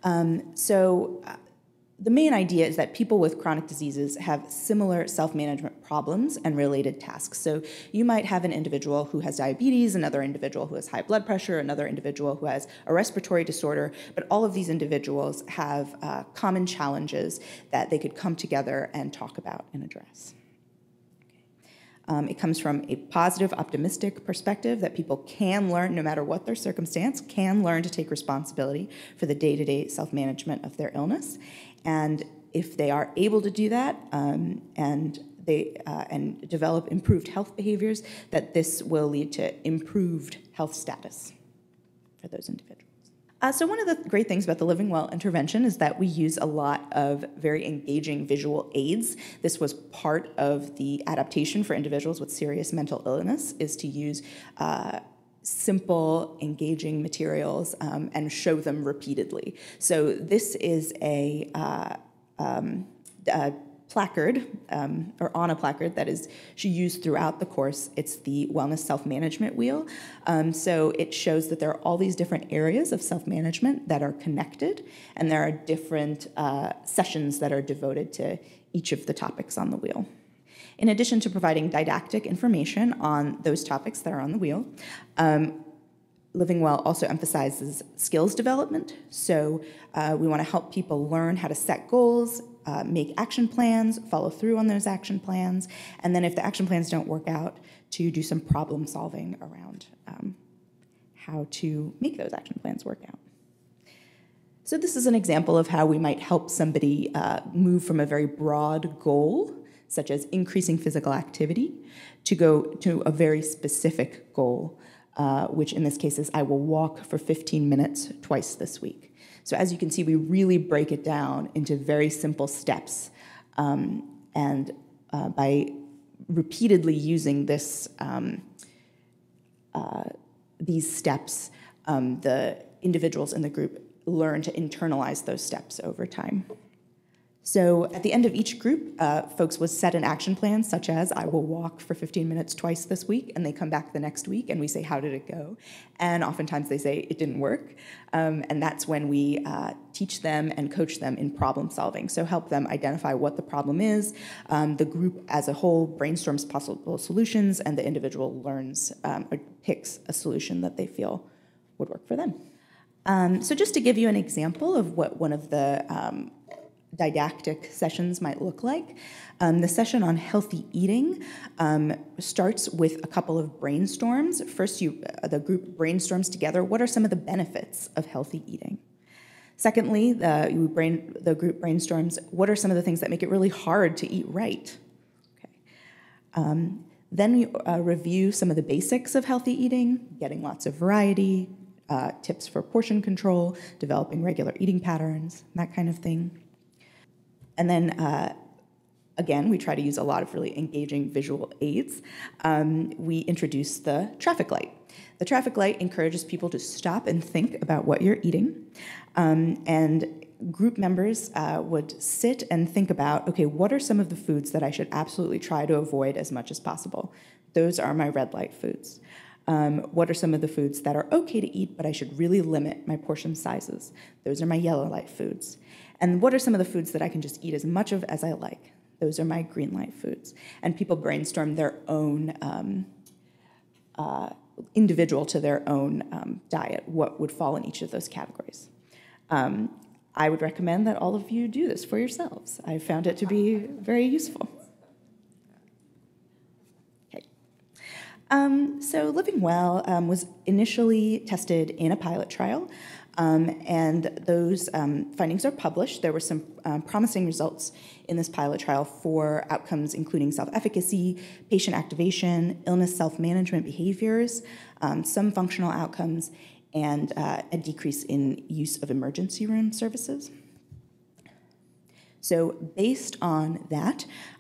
S5: The main idea is that people with chronic diseases have similar self-management problems and related tasks. So you might have an individual who has diabetes, another individual who has high blood pressure, another individual who has a respiratory disorder, but all of these individuals have common challenges that they could come together and talk about and address. It comes from a positive, optimistic perspective that people can learn, no matter what their circumstance, can learn to take responsibility for the day-to-day self-management of their illness. And if they are able to do that and develop improved health behaviors, that this will lead to improved health status for those individuals. So one of the great things about the Living Well intervention is that we use a lot of very engaging visual aids. This was part of the adaptation for individuals with serious mental illness, is to use simple, engaging materials and show them repeatedly. So this is a placard, or on a placard that is she used throughout the course. It's the Wellness Self-Management Wheel. So it shows that there are all these different areas of self-management that are connected, and there are different sessions that are devoted to each of the topics on the wheel. In addition to providing didactic information on those topics that are on the wheel, Living Well also emphasizes skills development. So we want to help people learn how to set goals, make action plans, follow through on those action plans, and then if the action plans don't work out, to do some problem solving around how to make those action plans work out. So this is an example of how we might help somebody move from a very broad goal, such as increasing physical activity, to go to a very specific goal, which in this case is I will walk for 15 minutes twice this week. So as you can see, we really break it down into very simple steps. And by repeatedly using this, these steps, the individuals in the group learn to internalize those steps over time. So at the end of each group, folks would set an action plan, such as, I will walk for 15 minutes twice this week, and they come back the next week, and we say, how did it go? And oftentimes they say, it didn't work. And that's when we teach them and coach them in problem solving. So help them identify what the problem is. The group as a whole brainstorms possible solutions, and the individual learns or picks a solution that they feel would work for them. So just to give you an example of what one of the didactic sessions might look like. The session on healthy eating starts with a couple of brainstorms. First, the group brainstorms together, what are some of the benefits of healthy eating? Secondly, the group brainstorms, what are some of the things that make it really hard to eat right? Okay. Then we review some of the basics of healthy eating, getting lots of variety, tips for portion control, developing regular eating patterns, that kind of thing. And then, again, we try to use a lot of really engaging visual aids. We introduce the traffic light. The traffic light encourages people to stop and think about what you're eating. And group members would sit and think about, okay, what are some of the foods that I should absolutely try to avoid as much as possible? Those are my red light foods. What are some of the foods that are okay to eat, but I should really limit my portion sizes? Those are my yellow light foods. And what are some of the foods that I can just eat as much of as I like? Those are my green light foods. And people brainstorm their own, individual to their own diet, what would fall in each of those categories. I would recommend that all of you do this for yourselves. I found it to be very useful. Okay. So Living Well was initially tested in a pilot trial. And those findings are published. There were some promising results in this pilot trial for outcomes including self-efficacy, patient activation, illness self-management behaviors, some functional outcomes, and a decrease in use of emergency room services. So based on that,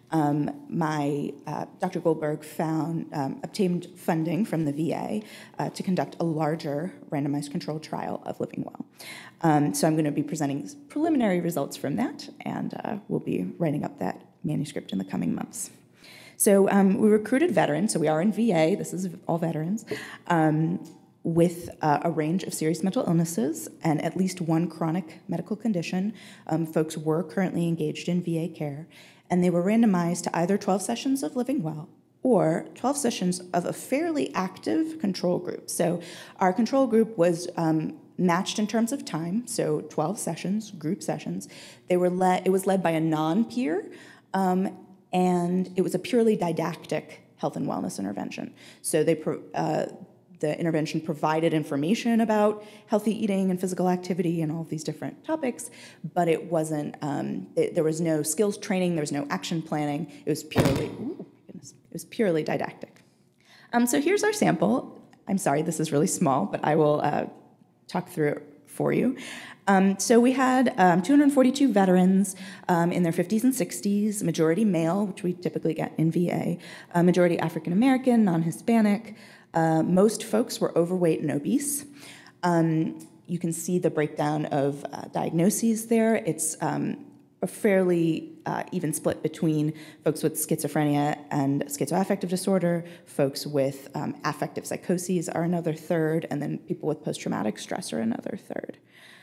S5: Dr. Goldberg obtained funding from the VA to conduct a larger randomized controlled trial of Living Well. So I'm going to be presenting preliminary results from that, and we'll be writing up that manuscript in the coming months. So we recruited veterans, so we are in VA, this is all veterans, with a range of serious mental illnesses and at least one chronic medical condition. Folks were currently engaged in VA care, and they were randomized to either 12 sessions of Living Well or 12 sessions of a fairly active control group. So our control group was matched in terms of time, so 12 sessions, group sessions. It was led by a non-peer, and it was a purely didactic health and wellness intervention. So the intervention provided information about healthy eating and physical activity and all of these different topics, but it wasn't, there was no skills training, there was no action planning. It was purely didactic. So here's our sample. I'm sorry, this is really small, but I will talk through it for you. So we had 242 veterans in their 50s and 60s, majority male, which we typically get in VA, majority African American, non-Hispanic. Most folks were overweight and obese. You can see the breakdown of diagnoses there. It's a fairly even split between folks with schizophrenia and schizoaffective disorder, folks with affective psychoses are another third, and then people with post-traumatic stress are another third.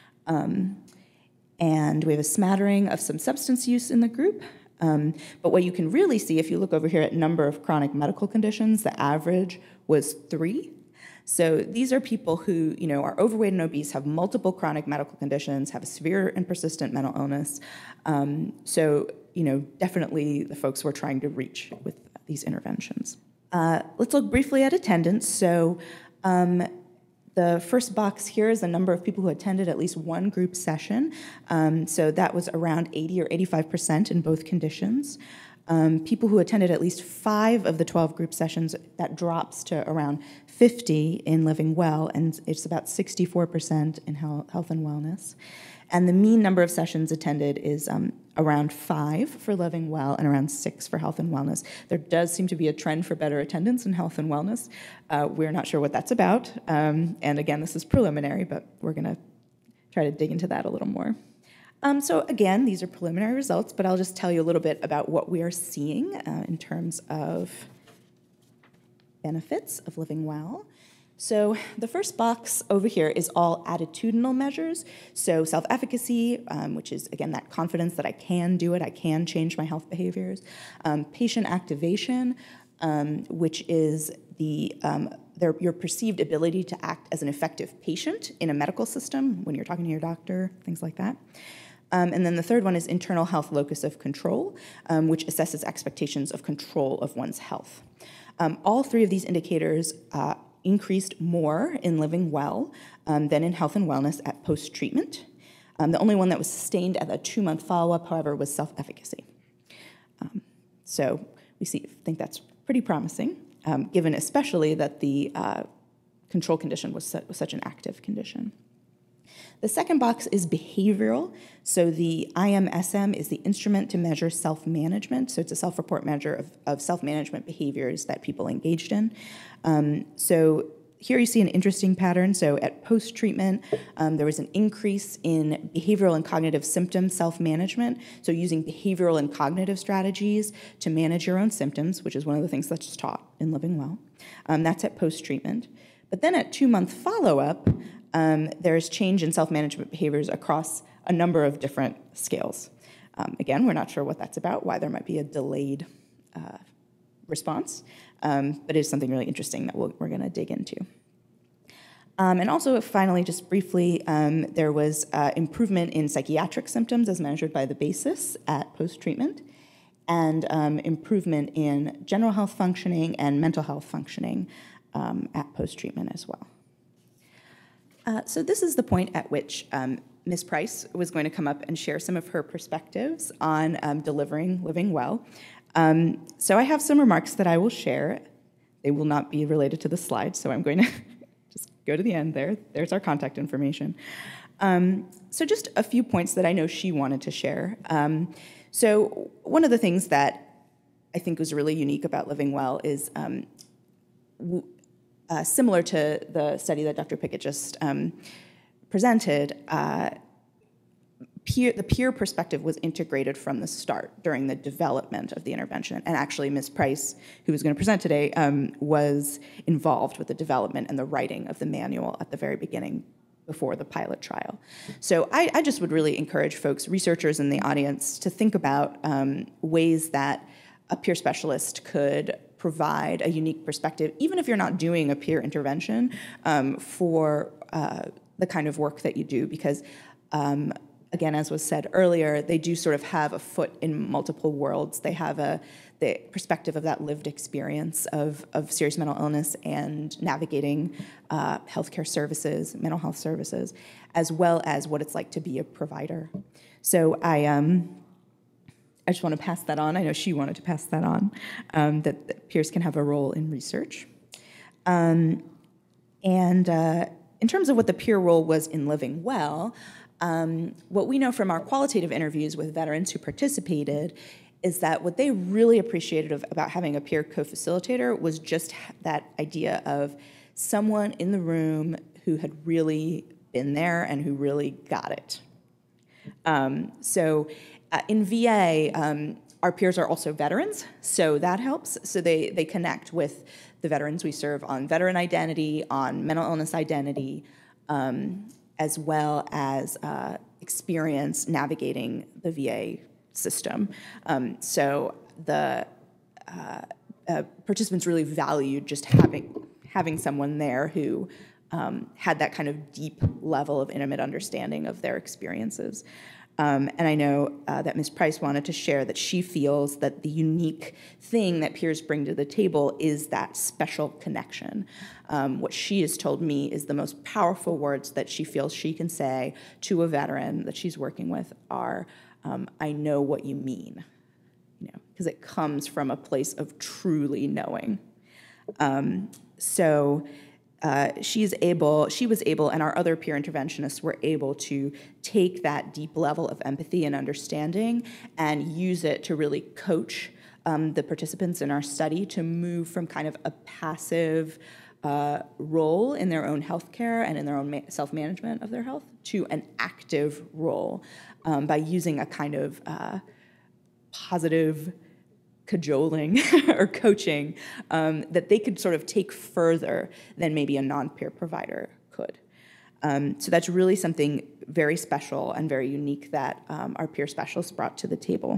S5: And we have a smattering of some substance use in the group. But what you can really see, if you look over here at number of chronic medical conditions, the average was 3. So these are people who, are overweight and obese, have multiple chronic medical conditions, have a severe and persistent mental illness. So, definitely the folks we're trying to reach with these interventions. Let's look briefly at attendance. So the first box here is the number of people who attended at least one group session. So that was around 80 or 85% in both conditions. People who attended at least 5 of the 12 group sessions, that drops to around 50 in Living Well, and it's about 64% in health and wellness. And the mean number of sessions attended is around 5 for Living Well and around 6 for health and wellness. There does seem to be a trend for better attendance in health and wellness. We're not sure what that's about. And again, this is preliminary, but we're going to try to dig into that a little more. So again, these are preliminary results, but I'll just tell you a little bit about what we are seeing in terms of benefits of living well. So the first box over here is all attitudinal measures. So self-efficacy, which is, again, that confidence that I can do it, I can change my health behaviors. Patient activation, which is your perceived ability to act as an effective patient in a medical system when you're talking to your doctor, things like that. And then the third one is internal health locus of control, which assesses expectations of control of one's health. All 3 of these indicators increased more in living well than in health and wellness at post-treatment. The only one that was sustained at a 2-month follow-up, however, was self-efficacy. So we think that's pretty promising, given especially that the control condition was such an active condition. The second box is behavioral. So the IMSM is the instrument to measure self-management. So it's a self-report measure of self-management behaviors that people engaged in. So here you see an interesting pattern. So at post-treatment, there was an increase in behavioral and cognitive symptom self-management. So using behavioral and cognitive strategies to manage your own symptoms, which is one of the things that's taught in Living Well. That's at post-treatment. But then at 2-month follow-up, there's change in self-management behaviors across a number of different scales. Again, we're not sure what that's about, why there might be a delayed response, but it's something really interesting that we're going to dig into. And also, finally, just briefly, there was improvement in psychiatric symptoms as measured by the BASIS at post-treatment, and improvement in general health functioning and mental health functioning at post-treatment as well. So this is the point at which Ms. Price was going to come up and share some of her perspectives on delivering Living Well. So I have some remarks that I will share. They will not be related to the slides, so I'm going to just go to the end there. There's our contact information. So just a few points that I know she wanted to share. So one of the things that I think was really unique about Living Well is similar to the study that Dr. Pickett just presented, the peer perspective was integrated from the start during the development of the intervention. And actually, Ms. Price, who was going to present today, was involved with the development and the writing of the manual at the very beginning before the pilot trial. So I just would really encourage folks, researchers in the audience, to think about ways that a peer specialist could provide a unique perspective, even if you're not doing a peer intervention, for the kind of work that you do, because again, as was said earlier, they do sort of have a foot in multiple worlds. They have the perspective of that lived experience of serious mental illness and navigating healthcare services, mental health services, as well as what it's like to be a provider. So I just want to pass that on. I know she wanted to pass that on, that peers can have a role in research. And in terms of what the peer role was in Living Well, what we know from our qualitative interviews with veterans who participated is that what they really appreciated about having a peer co-facilitator was just that idea of someone in the room who had really been there and who really got it. So In VA, our peers are also veterans, so that helps. So they connect with the veterans we serve on veteran identity, on mental illness identity, as well as experience navigating the VA system. So the participants really valued just having someone there who had that kind of deep level of intimate understanding of their experiences. And I know that Ms. Price wanted to share that she feels that the unique thing that peers bring to the table is that special connection. What she has told me is the most powerful words that she feels she can say to a veteran that she's working with are, I know what you mean, because it comes from a place of truly knowing. She was able, and our other peer interventionists were able to take that deep level of empathy and understanding and use it to really coach the participants in our study to move from kind of a passive role in their own healthcare and in their own self-management of their health to an active role by using a kind of positive cajoling or coaching that they could sort of take further than maybe a non-peer provider could. So that's really something very special and very unique that our peer specialists brought to the table.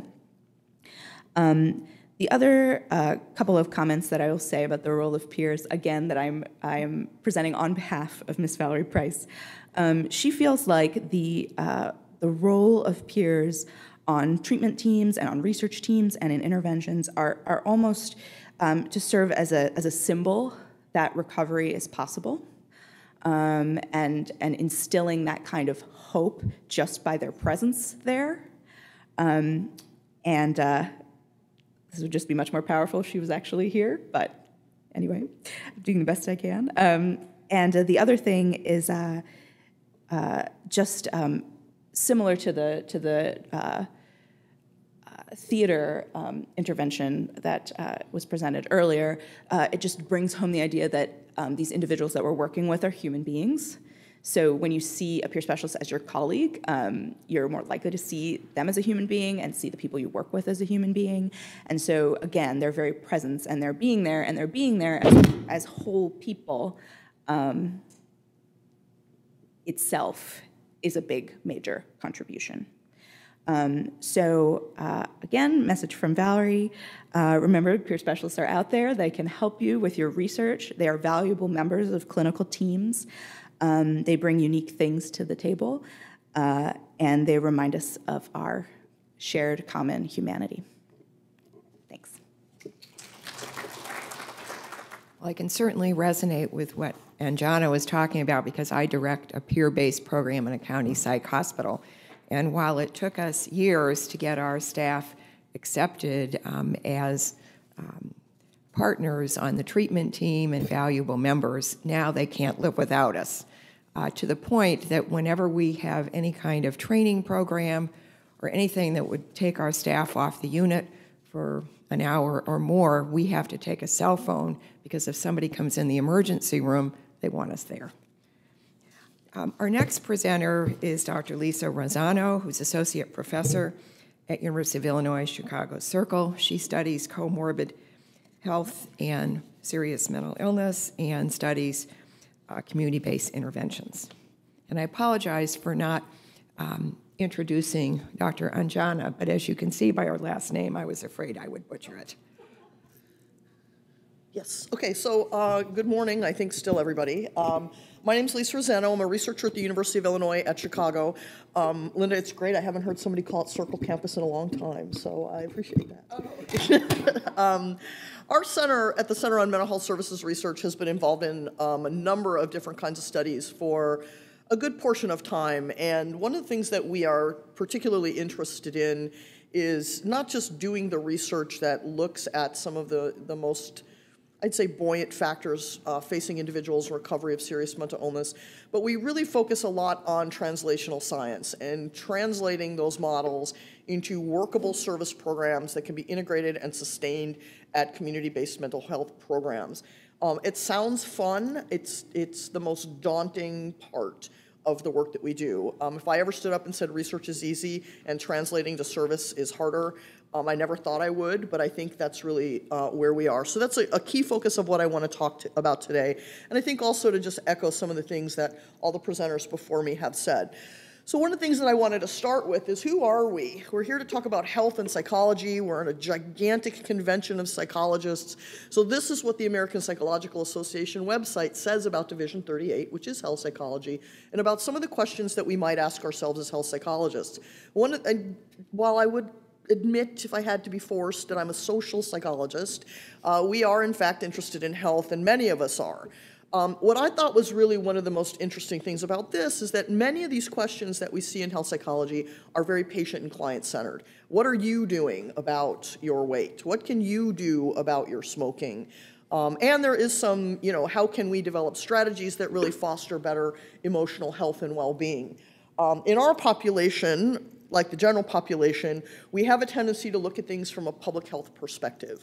S5: The other couple of comments that I will say about the role of peers, again, that I am presenting on behalf of Ms. Valerie Price. She feels like the role of peers on treatment teams and on research teams and in interventions are almost to serve as a symbol that recovery is possible, and instilling that kind of hope just by their presence there. This would just be much more powerful if she was actually here, but anyway, I'm doing the best I can. The other thing is just similar to the theater intervention that was presented earlier. It just brings home the idea that these individuals that we're working with are human beings. So when you see a peer specialist as your colleague, you're more likely to see them as a human being and see the people you work with as a human being. And so again, their very presence and their being there as whole people itself is a big, major contribution. Again, message from Valerie. Remember, peer specialists are out there. They can help you with your research. They are valuable members of clinical teams. They bring unique things to the table, and they remind us of our shared common humanity. Thanks.
S1: Well, I can certainly resonate with what Anjana was talking about because I direct a peer-based program in a county psych hospital. And while it took us years to get our staff accepted as partners on the treatment team and valuable members, now they can't live without us, to the point that whenever we have any kind of training program or anything that would take our staff off the unit for an hour or more, we have to take a cell phone because if somebody comes in the emergency room, they want us there. Our next presenter is Dr. Lisa Razzano, who's Associate Professor at University of Illinois Chicago Circle. She studies comorbid health and serious mental illness and studies community-based interventions. And I apologize for not introducing Dr. Anjana, but as you can see by her last name, I was afraid I would butcher it.
S6: Yes. Okay, so good morning, I think still everybody. My name's Lisa Razzano. I'm a researcher at the University of Illinois at Chicago. Linda, it's great. I haven't heard somebody call it Circle Campus in a long time, so I appreciate that. Our center at the Center on Mental Health Services Research has been involved in a number of different kinds of studies for a good portion of time, and one of the things that we are particularly interested in is not just doing the research that looks at some of the most, I'd say, buoyant factors facing individuals in recovery of serious mental illness, but we really focus a lot on translational science and translating those models into workable service programs that can be integrated and sustained at community-based mental health programs. It sounds fun. It's the most daunting part of the work that we do. If I ever stood up and said research is easy and translating to service is harder, I never thought I would, but I think that's really where we are. So that's a key focus of what I want to talk about today. And I think also to just echo some of the things that all the presenters before me have said. So one of the things that I wanted to start with is, who are we? We're here to talk about health and psychology. We're in a gigantic convention of psychologists. So this is what the American Psychological Association website says about Division 38, which is health psychology, and about some of the questions that we might ask ourselves as health psychologists. While I would admit, if I had to be forced, that I'm a social psychologist, we are in fact interested in health, and many of us are. What I thought was really one of the most interesting things about this is that many of these questions that we see in health psychology are very patient and client-centered. What are you doing about your weight? What can you do about your smoking? And there is some, how can we develop strategies that really foster better emotional health and well-being? In our population, like the general population, we have a tendency to look at things from a public health perspective.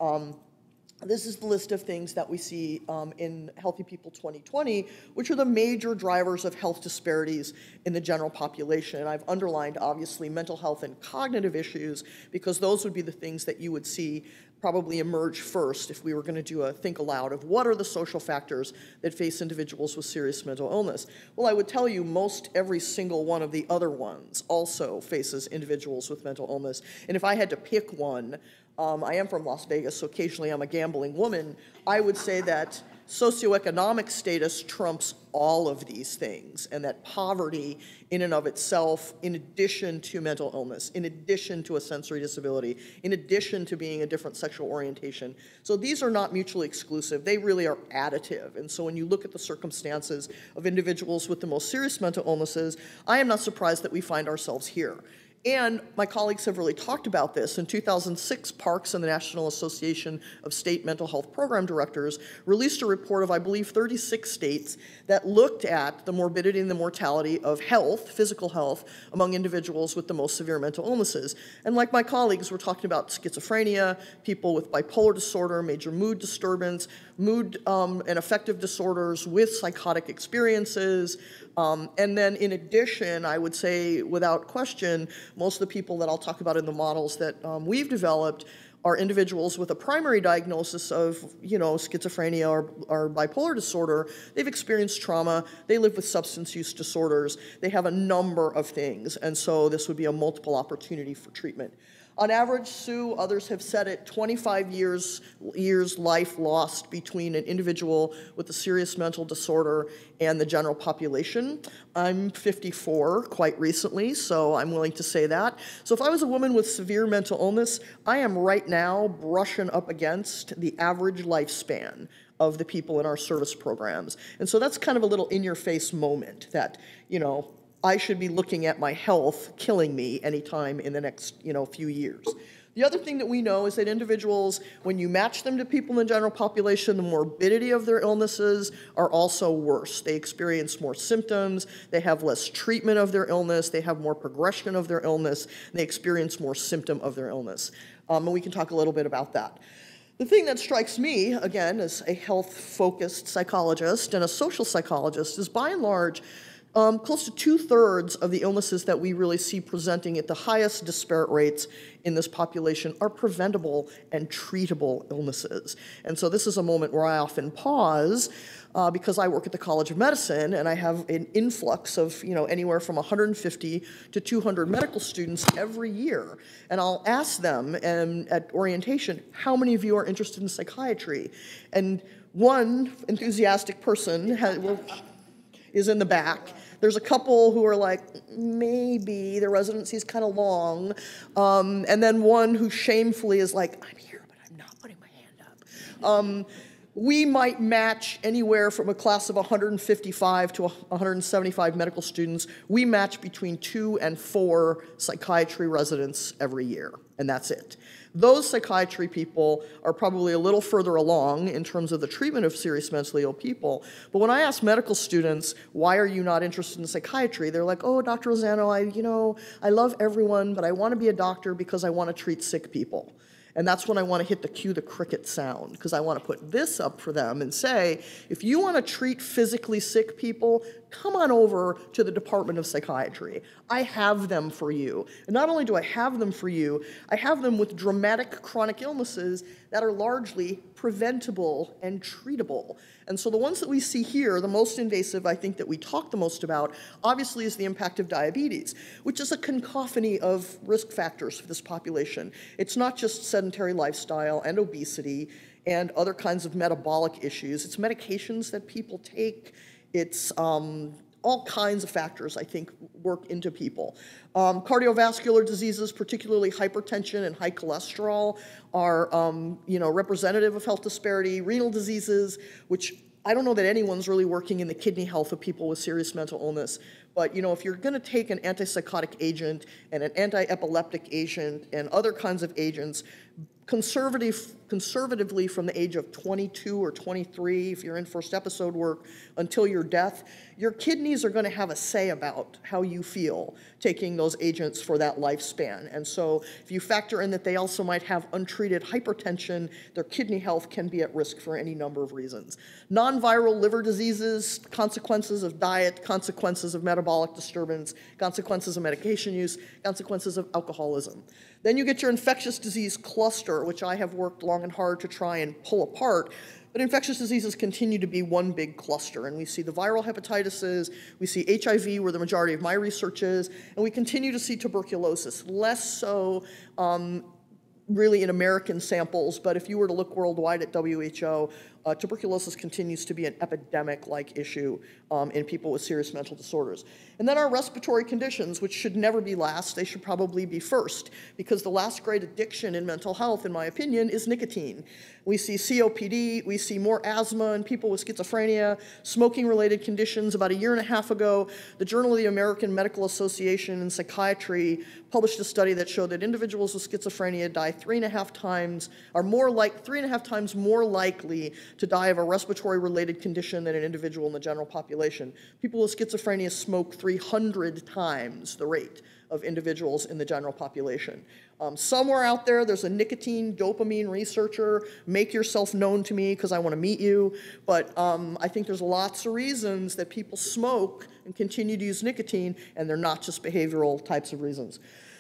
S6: This is the list of things that we see in Healthy People 2020, which are the major drivers of health disparities in the general population. And I've underlined, obviously, mental health and cognitive issues, because those would be the things that you would see probably emerge first if we were going to do a think aloud of what are the social factors that face individuals with serious mental illness. Well, I would tell you most every single one of the other ones also faces individuals with mental illness. And if I had to pick one, I am from Las Vegas, so occasionally I'm a gambling woman. I would say that socioeconomic status trumps all of these things, and that poverty in and of itself, in addition to mental illness, in addition to a sensory disability, in addition to being a different sexual orientation. So these are not mutually exclusive. They really are additive. And so when you look at the circumstances of individuals with the most serious mental illnesses, I am not surprised that we find ourselves here. And my colleagues have really talked about this. In 2006, Parks and the National Association of State Mental Health Program Directors released a report of, I believe, 36 states that looked at the morbidity and the mortality of health, physical health, among individuals with the most severe mental illnesses. And like my colleagues, we're talking about schizophrenia, people with bipolar disorder, major mood disturbance, mood and affective disorders with psychotic experiences. And then in addition, I would say without question, most of the people that I'll talk about in the models that we've developed are individuals with a primary diagnosis of, schizophrenia or bipolar disorder. They've experienced trauma, they live with substance use disorders, they have a number of things, and so this would be a multiple opportunity for treatment. On average, Sue, others have said it, 25 years life lost between an individual with a serious mental disorder and the general population. I'm 54 quite recently, so I'm willing to say that. So if I was a woman with severe mental illness, I am right now brushing up against the average lifespan of the people in our service programs. And so that's kind of a little in-your-face moment that, I should be looking at my health killing me anytime in the next, few years. The other thing that we know is that individuals, when you match them to people in the general population, the morbidity of their illnesses are also worse. They experience more symptoms, they have less treatment of their illness, they have more progression of their illness, and they experience more symptom of their illness. And we can talk a little bit about that. The thing that strikes me, again, as a health-focused psychologist and a social psychologist, is by and large, close to 2/3 of the illnesses that we really see presenting at the highest disparate rates in this population are preventable and treatable illnesses. And so this is a moment where I often pause because I work at the College of Medicine and I have an influx of anywhere from 150 to 200 medical students every year. And I'll ask them at orientation, how many of you are interested in psychiatry? And one enthusiastic person is in the back. There's a couple who are like, maybe, their residency's kind of long. And then one who shamefully is like, I'm here, but I'm not putting my hand up. We might match anywhere from a class of 155 to 175 medical students. We match between 2 and 4 psychiatry residents every year, and that's it. Those psychiatry people are probably a little further along in terms of the treatment of serious mentally ill people. But when I ask medical students, why are you not interested in psychiatry? They're like, oh, Dr. Razzano, I love everyone, but I want to be a doctor because I want to treat sick people. And that's when I want to hit the cue the cricket sound, because I want to put this up for them and say, if you want to treat physically sick people, come on over to the Department of Psychiatry. I have them for you. And not only do I have them for you, I have them with dramatic chronic illnesses that are largely preventable and treatable. And so the ones that we see here, the most invasive, I think that we talk the most about, obviously is the impact of diabetes, which is a cacophony of risk factors for this population. It's not just sedentary lifestyle and obesity and other kinds of metabolic issues. It's medications that people take. It's all kinds of factors, I think, work into people. Cardiovascular diseases, particularly hypertension and high cholesterol, are representative of health disparity. Renal diseases, which I don't know that anyone's really working in the kidney health of people with serious mental illness. But if you're going to take an antipsychotic agent and an anti-epileptic agent and other kinds of agents, conservatively from the age of 22 or 23, if you're in first episode work, until your death, your kidneys are going to have a say about how you feel taking those agents for that lifespan. And so if you factor in that they also might have untreated hypertension, their kidney health can be at risk for any number of reasons. Non-viral liver diseases, consequences of diet, consequences of metabolic disturbance, consequences of medication use, consequences of alcoholism. Then you get your infectious disease cluster, which I have worked long and hard to try and pull apart. But infectious diseases continue to be one big cluster, and we see the viral hepatitises, we see HIV, where the majority of my research is, and we continue to see tuberculosis, less so really in American samples, but if you were to look worldwide at WHO, tuberculosis continues to be an epidemic-like issue in people with serious mental disorders. And then our respiratory conditions, which should never be last, they should probably be first, because the last great addiction in mental health, in my opinion, is nicotine. We see COPD, we see more asthma in people with schizophrenia, smoking-related conditions. About a year and a half ago, the Journal of the American Medical Association in Psychiatry published a study that showed that individuals with schizophrenia die 3.5 times more likely to die of a respiratory-related condition than an individual in the general population. People with schizophrenia smoke 300 times the rate of individuals in the general population. Somewhere out there, there's a nicotine dopamine researcher. Make yourself known to me because I want to meet you. But I think there's lots of reasons that people smoke and continue to use nicotine, and they're not just behavioral types of reasons.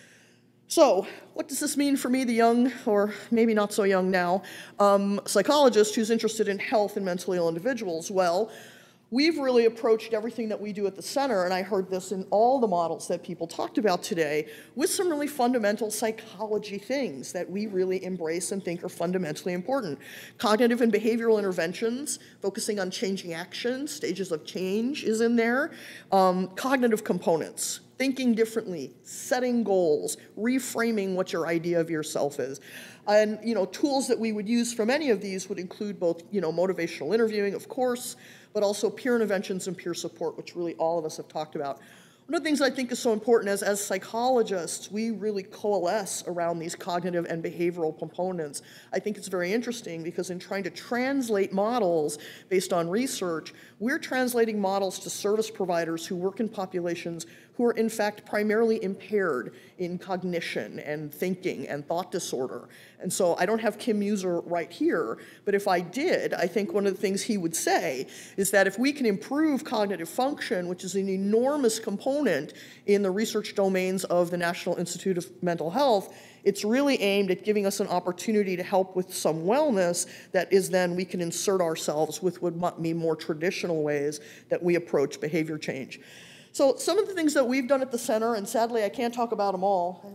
S6: So what does this mean for me, the young, or maybe not so young now, psychologist who's interested in health and mentally ill individuals? Well, we've really approached everything that we do at the center, and I heard this in all the models that people talked about today, with some really fundamental psychology things that we really embrace and think are fundamentally important. Cognitive and behavioral interventions, focusing on changing action, stages of change is in there. Cognitive components, thinking differently, setting goals, reframing what your idea of yourself is. And tools that we would use from any of these would include both motivational interviewing, of course, but also peer interventions and peer support, which really all of us have talked about. One of the things I think is so important is, as psychologists, we really coalesce around these cognitive and behavioral components. I think it's very interesting because in trying to translate models based on research, we're translating models to service providers who work in populations who are in fact primarily impaired in cognition and thinking and thought disorder. And so I don't have Kim Muser right here, but if I did, I think one of the things he would say is that if we can improve cognitive function, which is an enormous component in the research domains of the National Institute of Mental Health, it's really aimed at giving us an opportunity to help with some wellness that is then we can insert ourselves with what might be more traditional ways that we approach behavior change. So some of the things that we've done at the center, and sadly I can't talk about them all,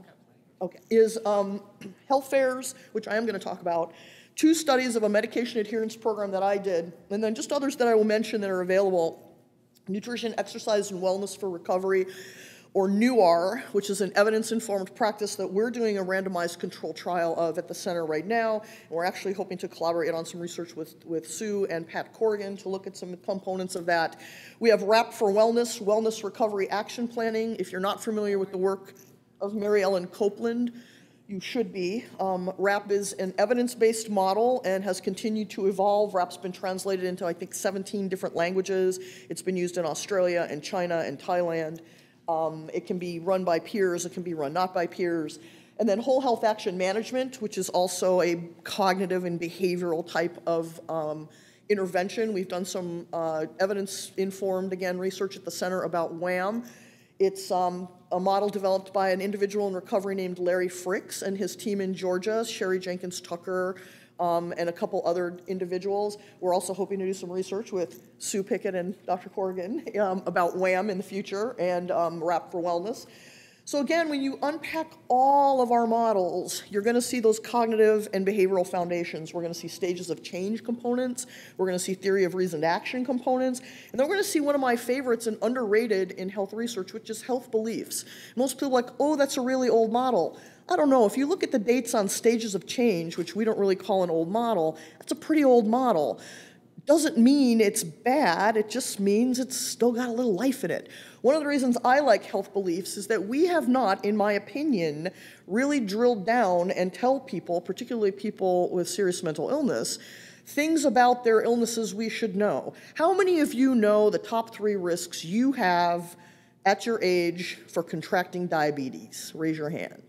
S6: is health fairs, which I am going to talk about, 2 studies of a medication adherence program that I did, and then just others that I will mention that are available. Nutrition, Exercise, and Wellness for Recovery, or NUAR, which is an evidence-informed practice that we're doing a randomized control trial of at the center right now. And we're actually hoping to collaborate on some research with Sue and Pat Corrigan to look at some components of that. We have WRAP for Wellness, Wellness Recovery Action Planning. If you're not familiar with the work of Mary Ellen Copeland, you should be. WRAP is an evidence-based model and has continued to evolve. WRAP's been translated into, I think, 17 different languages. It's been used in Australia and China and Thailand. It can be run by peers, it can be run not by peers. And then Whole Health Action Management, which is also a cognitive and behavioral type of intervention. We've done some evidence-informed, again, research at the center about WHAM. It's a model developed by an individual in recovery named Larry Fricks and his team in Georgia, Sherry Jenkins Tucker, and a couple other individuals. We're also hoping to do some research with Sue Pickett and Dr. Corrigan about WHAM in the future and RAP for Wellness. So again, when you unpack all of our models, you're going to see those cognitive and behavioral foundations. We're going to see stages of change components. We're going to see theory of reasoned action components. And then we're going to see one of my favorites and underrated in health research, which is health beliefs. Most people are like, oh, that's a really old model. I don't know. If you look at the dates on stages of change, which we don't really call an old model, that's a pretty old model. Doesn't mean it's bad, it just means it's still got a little life in it. One of the reasons I like health beliefs is that we have not, in my opinion, really drilled down and tell people, particularly people with serious mental illness, things about their illnesses we should know. How many of you know the top 3 risks you have at your age for contracting diabetes? Raise your hand.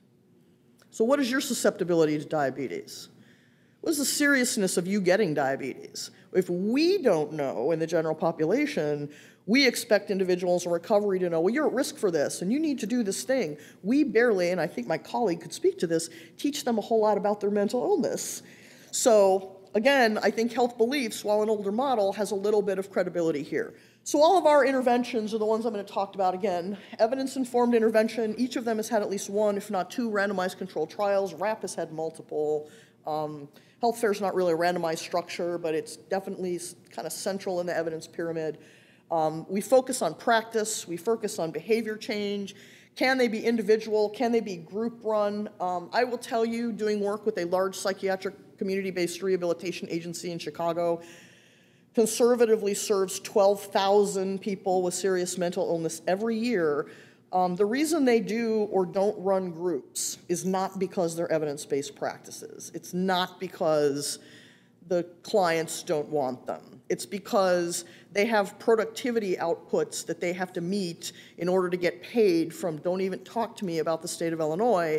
S6: So what is your susceptibility to diabetes? What is the seriousness of you getting diabetes? If we don't know in the general population, we expect individuals in recovery to know, well, you're at risk for this, and you need to do this thing. We barely, and I think my colleague could speak to this, teach them a whole lot about their mental illness. So again, I think health beliefs, while an older model, has a little bit of credibility here. So all of our interventions are the ones I'm going to talk about again. Evidence-informed intervention, each of them has had at least 1, if not 2, randomized controlled trials. RAP has had multiple. Health fair is not really a randomized structure, but it's definitely kind of central in the evidence pyramid. We focus on practice. We focus on behavior change. Can they be individual? Can they be group run? I will tell you, doing work with a large psychiatric community-based rehabilitation agency in Chicago, conservatively serves 12,000 people with serious mental illness every year. The reason they do or don't run groups is not because they're evidence-based practices. It's not because the clients don't want them. It's because they have productivity outputs that they have to meet in order to get paid from, don't even talk to me about the state of Illinois,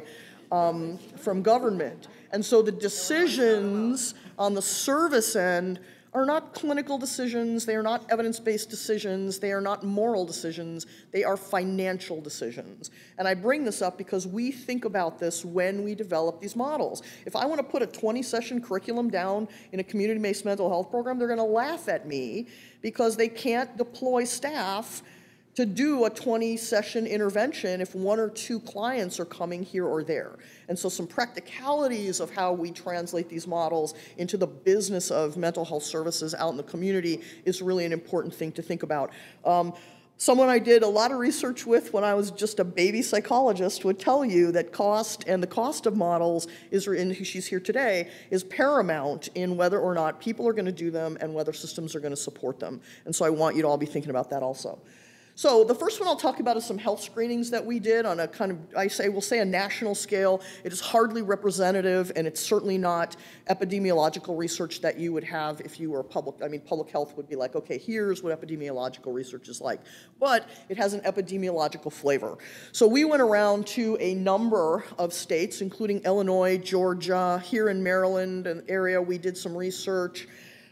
S6: from government. And so the decisions on the service end are not clinical decisions, they are not evidence-based decisions, they are not moral decisions, they are financial decisions. And I bring this up because we think about this when we develop these models. If I want to put a 20-session curriculum down in a community-based mental health program, they're going to laugh at me because they can't deploy staff to do a 20-session intervention if 1 or 2 clients are coming here or there. And so some practicalities of how we translate these models into the business of mental health services out in the community is really an important thing to think about. Someone I did a lot of research with when I was just a baby psychologist would tell you that cost and the cost of models, and she's here today, is paramount in whether or not people are going to do them and whether systems are going to support them. And so I want you to all be thinking about that also. So the first one I'll talk about is some health screenings that we did on a kind of, we'll say a national scale. It is hardly representative, and it's certainly not epidemiological research that you would have if you were public health would be like, okay, here's what epidemiological research is like. But it has an epidemiological flavor. So we went around to a number of states, including Illinois, Georgia, here in Maryland, an area we did some research.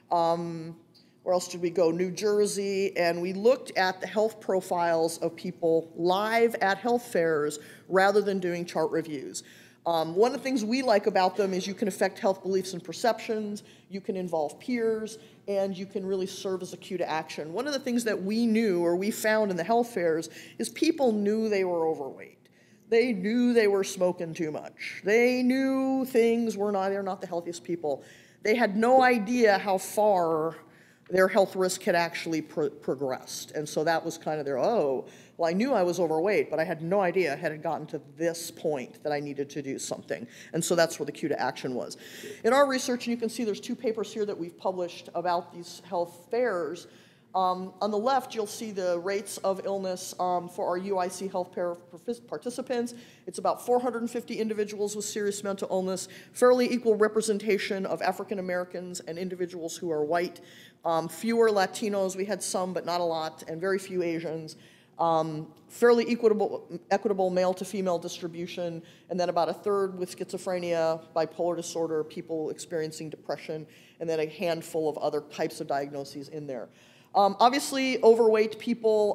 S6: Where else did we go? New Jersey, and we looked at the health profiles of people live at health fairs rather than doing chart reviews. One of the things we like about them is you can affect health beliefs and perceptions, you can involve peers, and you can really serve as a cue to action. One of the things that we knew or we found in the health fairs is people knew they were overweight. They knew they were smoking too much. They knew things they're not the healthiest people. They had no idea how far their health risk had actually progressed. And so that was kind of well, I knew I was overweight, but I had no idea it had gotten to this point that I needed to do something. And so that's where the cue to action was. In our research, and you can see there's 2 papers here that we've published about these health fairs. On the left, you'll see the rates of illness for our UIC health fair participants. It's about 450 individuals with serious mental illness, fairly equal representation of African Americans and individuals who are white. Fewer Latinos, we had some but not a lot, and very few Asians. Fairly equitable male to female distribution, and then about a third with schizophrenia, bipolar disorder, people experiencing depression, and then a handful of other types of diagnoses in there. Obviously, overweight people,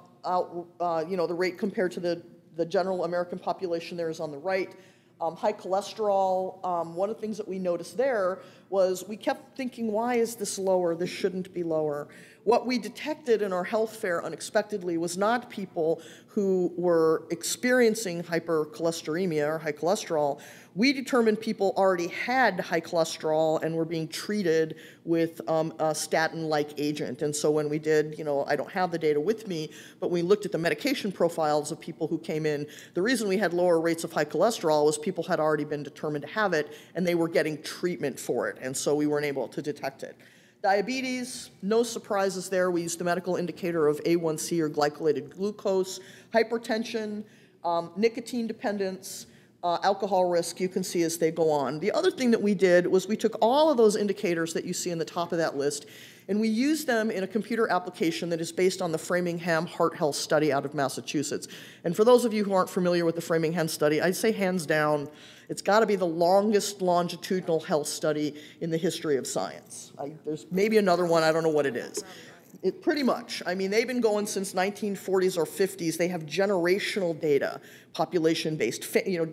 S6: the rate compared to the general American population there is on the right. High cholesterol, one of the things that we noticed there was we kept thinking, why is this lower? This shouldn't be lower. What we detected in our health fair unexpectedly was not people who were experiencing hypercholesteremia or high cholesterol. We determined people already had high cholesterol and were being treated with a statin-like agent. And so when we did, I don't have the data with me, but we looked at the medication profiles of people who came in, the reason we had lower rates of high cholesterol was people had already been determined to have it and they were getting treatment for it. And so we weren't able to detect it. Diabetes, no surprises there. We used the medical indicator of A1C or glycolated glucose. Hypertension, nicotine dependence, alcohol risk, you can see as they go on. The other thing that we did was we took all of those indicators that you see in the top of that list and we used them in a computer application that is based on the Framingham Heart Health Study out of Massachusetts. And for those of you who aren't familiar with the Framingham study, I'd say hands down, it's got to be the longest longitudinal health study in the history of science. There's maybe another one, I don't know what it is. Pretty much. I mean, they've been going since 1940s or 50s. They have generational data, population-based.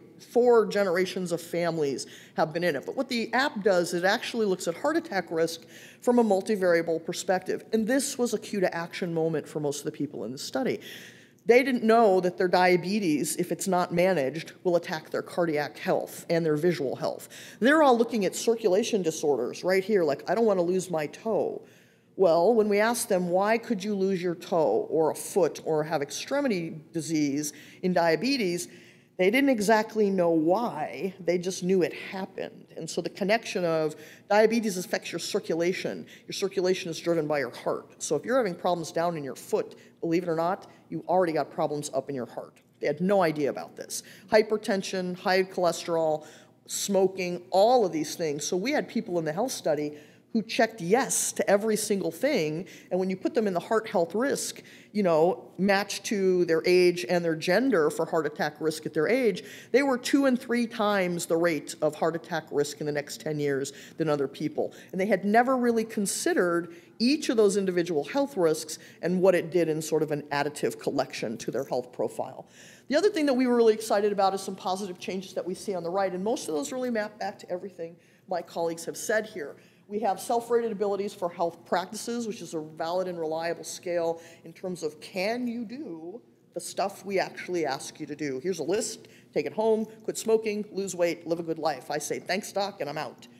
S6: 4 generations of families have been in it. But what the app does, it actually looks at heart attack risk from a multivariable perspective. And this was a cue to action moment for most of the people in the study. They didn't know that their diabetes, if it's not managed, will attack their cardiac health and their visual health. They're all looking at circulation disorders right here, like, I don't want to lose my toe. Well, when we asked them, why could you lose your toe or a foot or have extremity disease in diabetes, they didn't exactly know why, they just knew it happened. And so the connection of diabetes affects your circulation. Your circulation is driven by your heart. So if you're having problems down in your foot, believe it or not, you already got problems up in your heart. They had no idea about this. Hypertension, high cholesterol, smoking, all of these things. So we had people in the health study who checked yes to every single thing, and when you put them in the heart health risk, matched to their age and their gender for heart attack risk at their age, they were 2 and 3 times the rate of heart attack risk in the next 10 years than other people. And they had never really considered each of those individual health risks and what it did in sort of an additive collection to their health profile. The other thing that we were really excited about is some positive changes that we see on the right, and most of those really map back to everything my colleagues have said here. We have self-rated abilities for health practices, which is a valid and reliable scale in terms of can you do the stuff we actually ask you to do. Here's a list, take it home, quit smoking, lose weight, live a good life. I say, thanks, doc, and I'm out.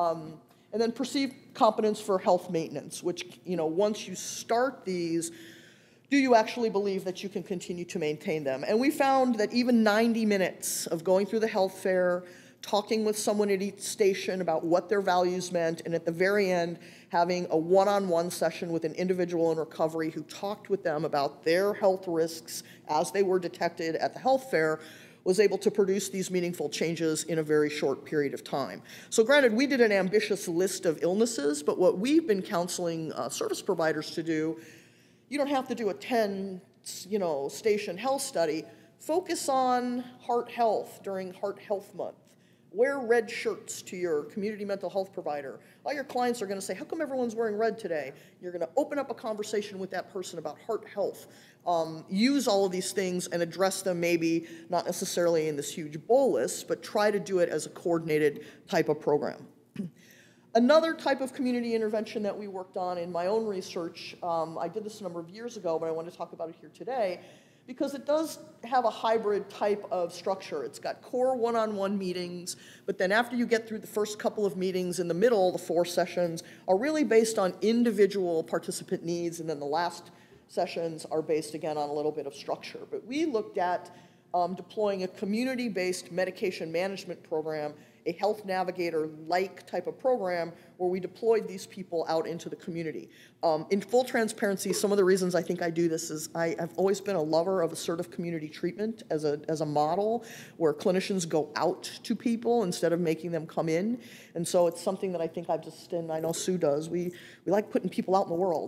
S6: And then perceived competence for health maintenance, which, once you start these, do you actually believe that you can continue to maintain them? And we found that even 90 minutes of going through the health fair, talking with someone at each station about what their values meant, and at the very end, having a one-on-one session with an individual in recovery who talked with them about their health risks as they were detected at the health fair, was able to produce these meaningful changes in a very short period of time. So granted, we did an ambitious list of illnesses, but what we've been counseling service providers to do, you don't have to do a 10 station health study. Focus on heart health during Heart Health Month. Wear red shirts to your community mental health provider. All your clients are going to say, how come everyone's wearing red today? You're going to open up a conversation with that person about heart health. Use all of these things and address them maybe not necessarily in this huge bolus, but try to do it as a coordinated type of program. Another type of community intervention that we worked on in my own research, I did this a number of years ago, but I want to talk about it here today, because it does have a hybrid type of structure. It's got core one-on-one meetings, but then after you get through the first couple of meetings, in the middle, the 4 sessions are really based on individual participant needs, and then the last sessions are based, again, on a little bit of structure. But we looked at deploying a community-based medication management program, a health navigator-like type of program where we deployed these people out into the community. In full transparency, some of the reasons I think I do this is I've always been a lover of assertive community treatment as a model where clinicians go out to people instead of making them come in. And so it's something that I think and I know Sue does, we like putting people out in the world.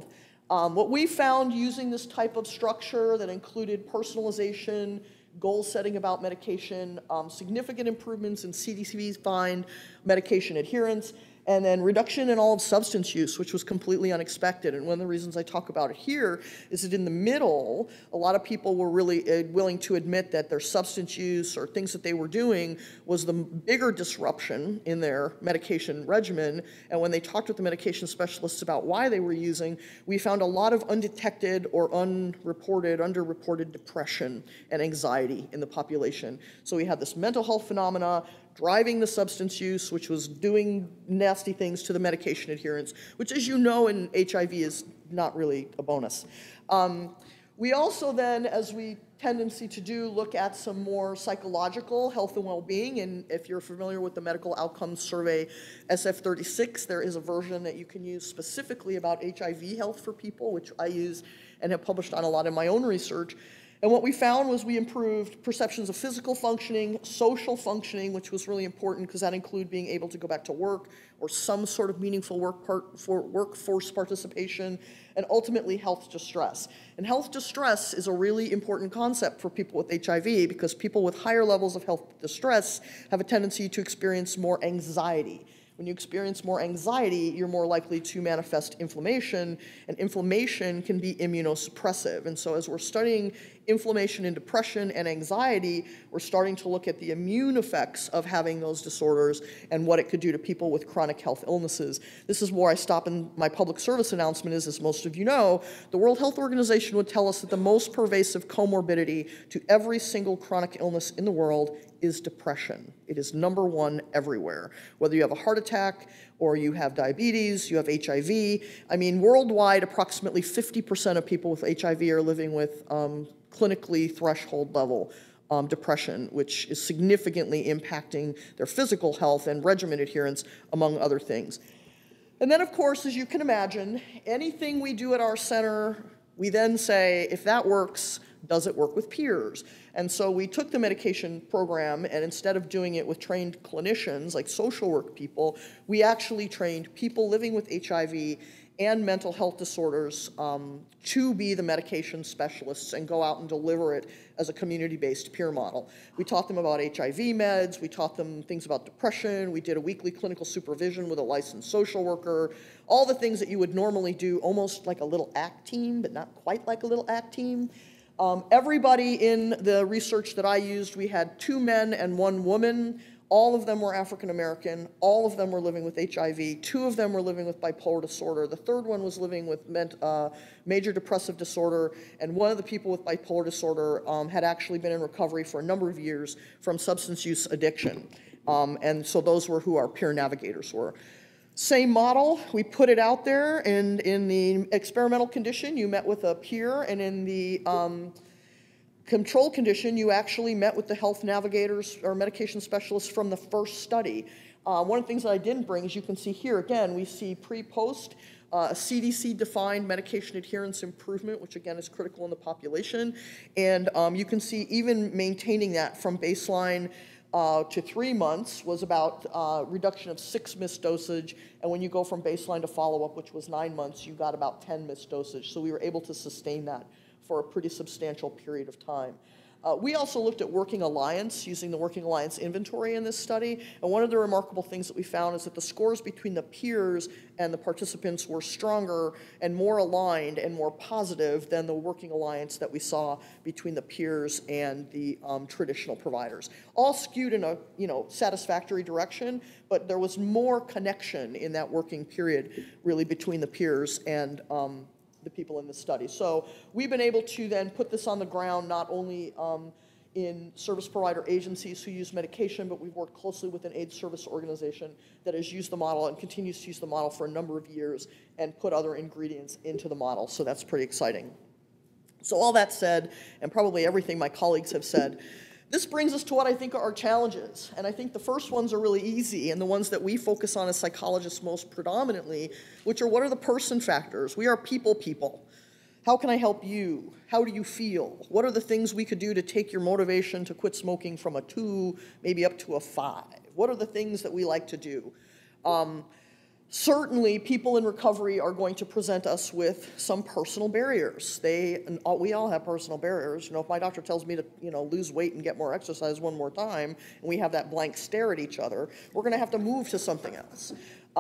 S6: What we found using this type of structure that included personalization, goal setting about medication, significant improvements in CDC-defined medication adherence, and then reduction in all of substance use, which was completely unexpected. And one of the reasons I talk about it here is that in the middle, a lot of people were really willing to admit that their substance use or things that they were doing was the bigger disruption in their medication regimen. And when they talked with the medication specialists about why they were using, we found a lot of undetected or underreported depression and anxiety in the population. So we had this mental health phenomena driving the substance use, which was doing nasty things to the medication adherence, which, as you know, in HIV is not really a bonus. We also then, as we tendency to do, look at some more psychological health and well-being. And if you're familiar with the Medical Outcomes Survey SF36, there is a version that you can use specifically about HIV health for people, which I use and have published on a lot in my own research. And what we found was we improved perceptions of physical functioning, social functioning, which was really important because that included being able to go back to work or some sort of meaningful workforce participation, and ultimately health distress. And health distress is a really important concept for people with HIV because people with higher levels of health distress have a tendency to experience more anxiety. When you experience more anxiety, you're more likely to manifest inflammation, and inflammation can be immunosuppressive. And so as we're studying inflammation and depression and anxiety, we're starting to look at the immune effects of having those disorders and what it could do to people with chronic health illnesses. This is where I stop in my public service announcement is, as most of you know, the World Health Organization would tell us that the most pervasive comorbidity to every single chronic illness in the world is depression. It is number one everywhere. Whether you have a heart attack or you have diabetes, you have HIV. I mean, worldwide, approximately 50% of people with HIV are living with clinically threshold level depression, which is significantly impacting their physical health and regimen adherence, among other things. And then, of course, as you can imagine, anything we do at our center, we then say, if that works, does it work with peers? And so we took the medication program, and instead of doing it with trained clinicians, like social work people, we actually trained people living with HIV and mental health disorders to be the medication specialists and go out and deliver it as a community-based peer model. We taught them about HIV meds, we taught them things about depression, we did a weekly clinical supervision with a licensed social worker, all the things that you would normally do, almost like a little ACT team, but not quite like a little ACT team. Everybody in the research that I used, we had 2 men and 1 woman. All of them were African American. All of them were living with HIV. 2 of them were living with bipolar disorder. The 3rd one was living with major depressive disorder. And one of the people with bipolar disorder had actually been in recovery for a number of years from substance use addiction. And so those were who our peer navigators were. Same model, we put it out there, and in the experimental condition, you met with a peer, and in the control condition, you actually met with the health navigators or medication specialists from the first study. One of the things that I didn't bring, as you can see here, again, we see pre-post, CDC-defined medication adherence improvement, which again is critical in the population, and you can see even maintaining that from baseline to 3 months was about reduction of 6 missed dosage, and when you go from baseline to follow-up, which was 9 months, you got about 10 missed dosage. So we were able to sustain that for a pretty substantial period of time. We also looked at Working Alliance, using the Working Alliance inventory in this study, and one of the remarkable things that we found is that the scores between the peers and the participants were stronger and more aligned and more positive than the Working Alliance that we saw between the peers and the traditional providers. All skewed in a satisfactory direction, but there was more connection in that working period really between the peers and the people in the study. So we've been able to then put this on the ground not only in service provider agencies who use medication, but we've worked closely with an AIDS service organization that has used the model and continues to use the model for a number of years and put other ingredients into the model. So that's pretty exciting. So all that said, and probably everything my colleagues have said, this brings us to what I think are our challenges. And I think the first ones are really easy, and the ones that we focus on as psychologists most predominantly, which are what are the person factors? We are people. How can I help you? How do you feel? What are the things we could do to take your motivation to quit smoking from a 2, maybe up to a 5? What are the things that we like to do? Certainly, people in recovery are going to present us with some personal barriers. We all have personal barriers. If my doctor tells me to, lose weight and get more exercise one more time, and we have that blank stare at each other, we're going to have to move to something else.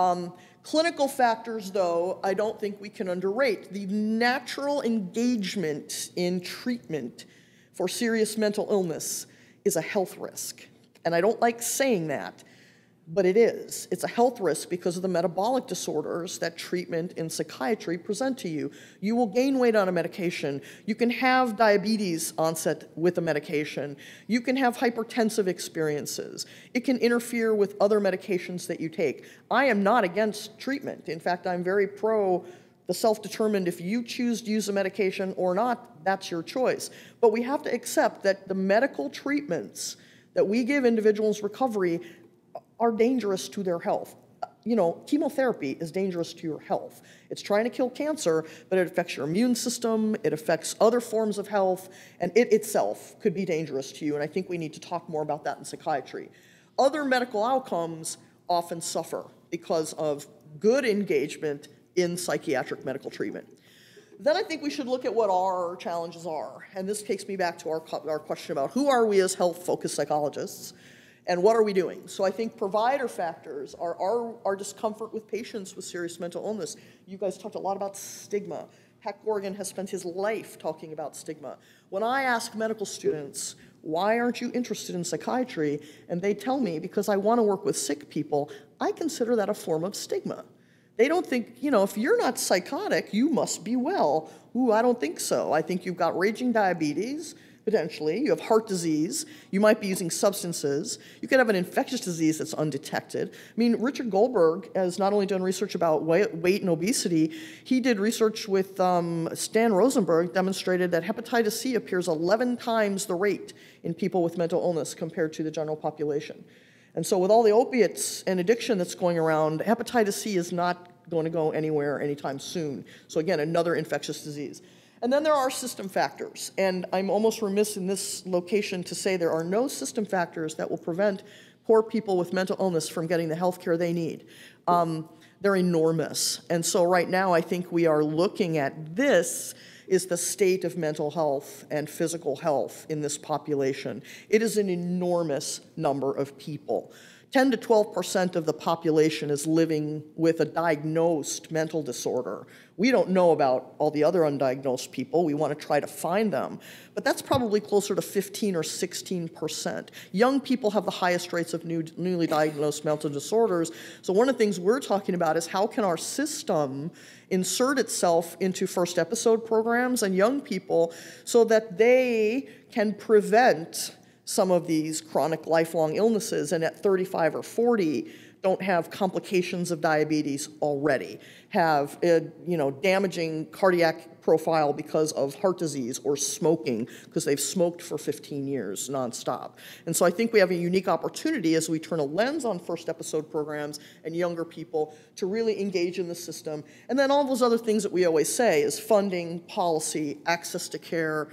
S6: Clinical factors, though, I don't think we can underrate. The natural engagement in treatment for serious mental illness is a health risk. And I don't like saying that, but it is. It's a health risk because of the metabolic disorders that treatment in psychiatry present to you. You will gain weight on a medication. You can have diabetes onset with a medication. You can have hypertensive experiences. It can interfere with other medications that you take. I am not against treatment. In fact, I'm very pro the self-determined. If you choose to use a medication or not, that's your choice. But we have to accept that the medical treatments that we give individuals in recovery are dangerous to their health. Chemotherapy is dangerous to your health. It's trying to kill cancer, but it affects your immune system, it affects other forms of health, and it itself could be dangerous to you, and I think we need to talk more about that in psychiatry. Other medical outcomes often suffer because of good engagement in psychiatric medical treatment. Then I think we should look at what our challenges are, and this takes me back to our question about who are we as health-focused psychologists, and what are we doing? So I think provider factors are our discomfort with patients with serious mental illness. You guys talked a lot about stigma. Pat Corrigan has spent his life talking about stigma. When I ask medical students, why aren't you interested in psychiatry? And they tell me, because I want to work with sick people, I consider that a form of stigma. They don't think, if you're not psychotic, you must be well. Ooh, I don't think so. I think you've got raging diabetes, potentially. You have heart disease. You might be using substances. You could have an infectious disease that's undetected. Richard Goldberg has not only done research about weight and obesity, he did research with Stan Rosenberg, demonstrated that hepatitis C appears 11 times the rate in people with mental illness compared to the general population. And so with all the opiates and addiction that's going around, hepatitis C is not going to go anywhere anytime soon. So again, another infectious disease. And then there are system factors, and I'm almost remiss in this location to say there are no system factors that will prevent poor people with mental illness from getting the health care they need. They're enormous. And so right now I think we are looking at this is the state of mental health and physical health in this population. It is an enormous number of people. 10 to 12% of the population is living with a diagnosed mental disorder. We don't know about all the other undiagnosed people. We want to try to find them. But that's probably closer to 15 or 16%. Young people have the highest rates of newly diagnosed mental disorders. So one of the things we're talking about is how can our system insert itself into first episode programs and young people so that they can prevent some of these chronic lifelong illnesses, and at 35 or 40 don't have complications of diabetes already, have a damaging cardiac profile because of heart disease or smoking, because they've smoked for 15 years nonstop. And so I think we have a unique opportunity as we turn a lens on first episode programs and younger people to really engage in the system. And then all those other things that we always say is funding, policy, access to care,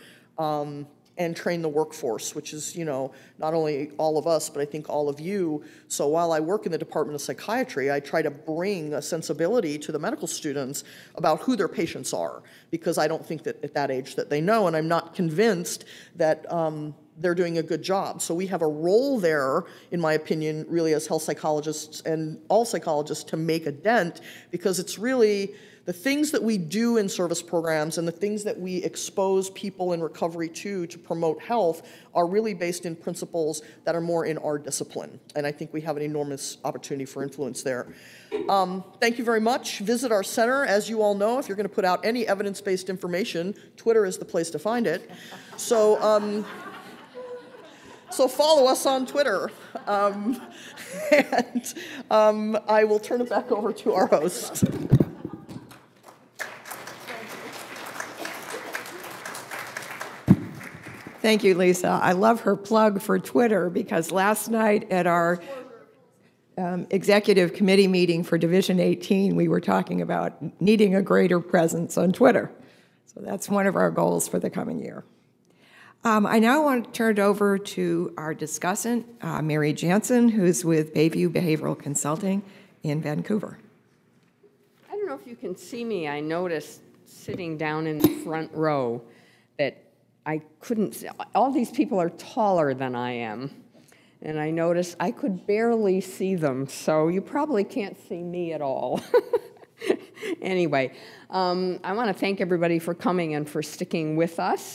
S6: and train the workforce, which is, not only all of us, but I think all of you. So while I work in the Department of Psychiatry, I try to bring a sensibility to the medical students about who their patients are, because I don't think that at that age that they know, and I'm not convinced that they're doing a good job. So we have a role there, in my opinion, really as health psychologists and all psychologists to make a dent, because it's really the things that we do in service programs and the things that we expose people in recovery to promote health are really based in principles that are more in our discipline. And I think we have an enormous opportunity for influence there. Thank you very much. Visit our center. As you all know, if you're going to put out any evidence-based information, Twitter is the place to find it. So, so follow us on Twitter. And I will turn it back over to our host.
S1: Thank you, Lisa. I love her plug for Twitter, because last night at our executive committee meeting for Division 18, we were talking about needing a greater presence on Twitter. So that's one of our goals for the coming year. I now want to turn it over to our discussant, Mary Jansen, who's with Bayview Behavioral Consulting in Vancouver.
S7: know if you can see me. I noticed sitting down in the front row that I couldn't see. All these people are taller than I am. And I noticed I could barely see them, so you probably can't see me at all. Anyway, I want to thank everybody for coming and for sticking with us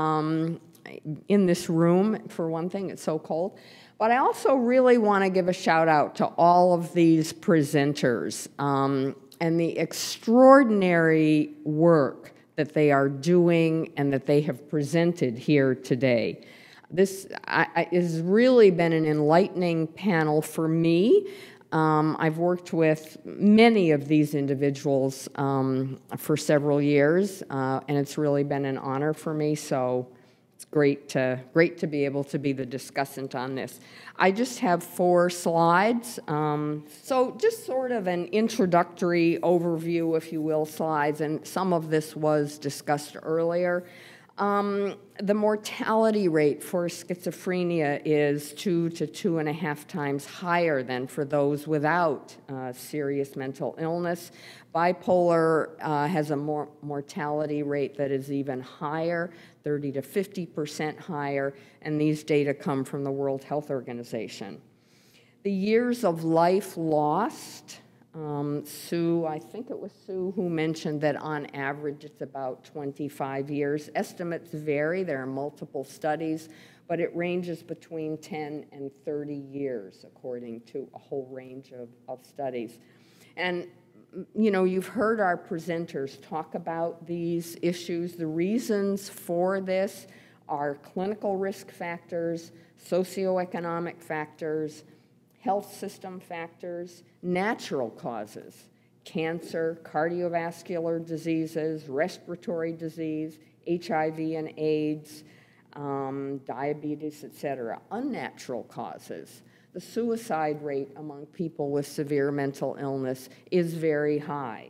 S7: in this room. For one thing, it's so cold. But I also really want to give a shout out to all of these presenters and the extraordinary work that they are doing and that they have presented here today. This has really been an enlightening panel for me. I've worked with many of these individuals for several years, and it's really been an honor for me, so it's great to be able to be the discussant on this. I just have 4 slides, so just sort of an introductory overview, if you will, slides, and some of this was discussed earlier. The mortality rate for schizophrenia is 2 to 2.5 times higher than for those without serious mental illness. Bipolar has a mortality rate that is even higher, 30 to 50% higher, and these data come from the World Health Organization. The years of life lost, Sue, I think it was Sue who mentioned that on average it's about 25 years. Estimates vary, there are multiple studies, but it ranges between 10 and 30 years according to a whole range of studies. And you know, you've heard our presenters talk about these issues. The reasons for this are clinical risk factors, socioeconomic factors, health system factors, natural causes, cancer, cardiovascular diseases, respiratory disease, HIV and AIDS, diabetes, etc. Unnatural causes. The suicide rate among people with severe mental illness is very high.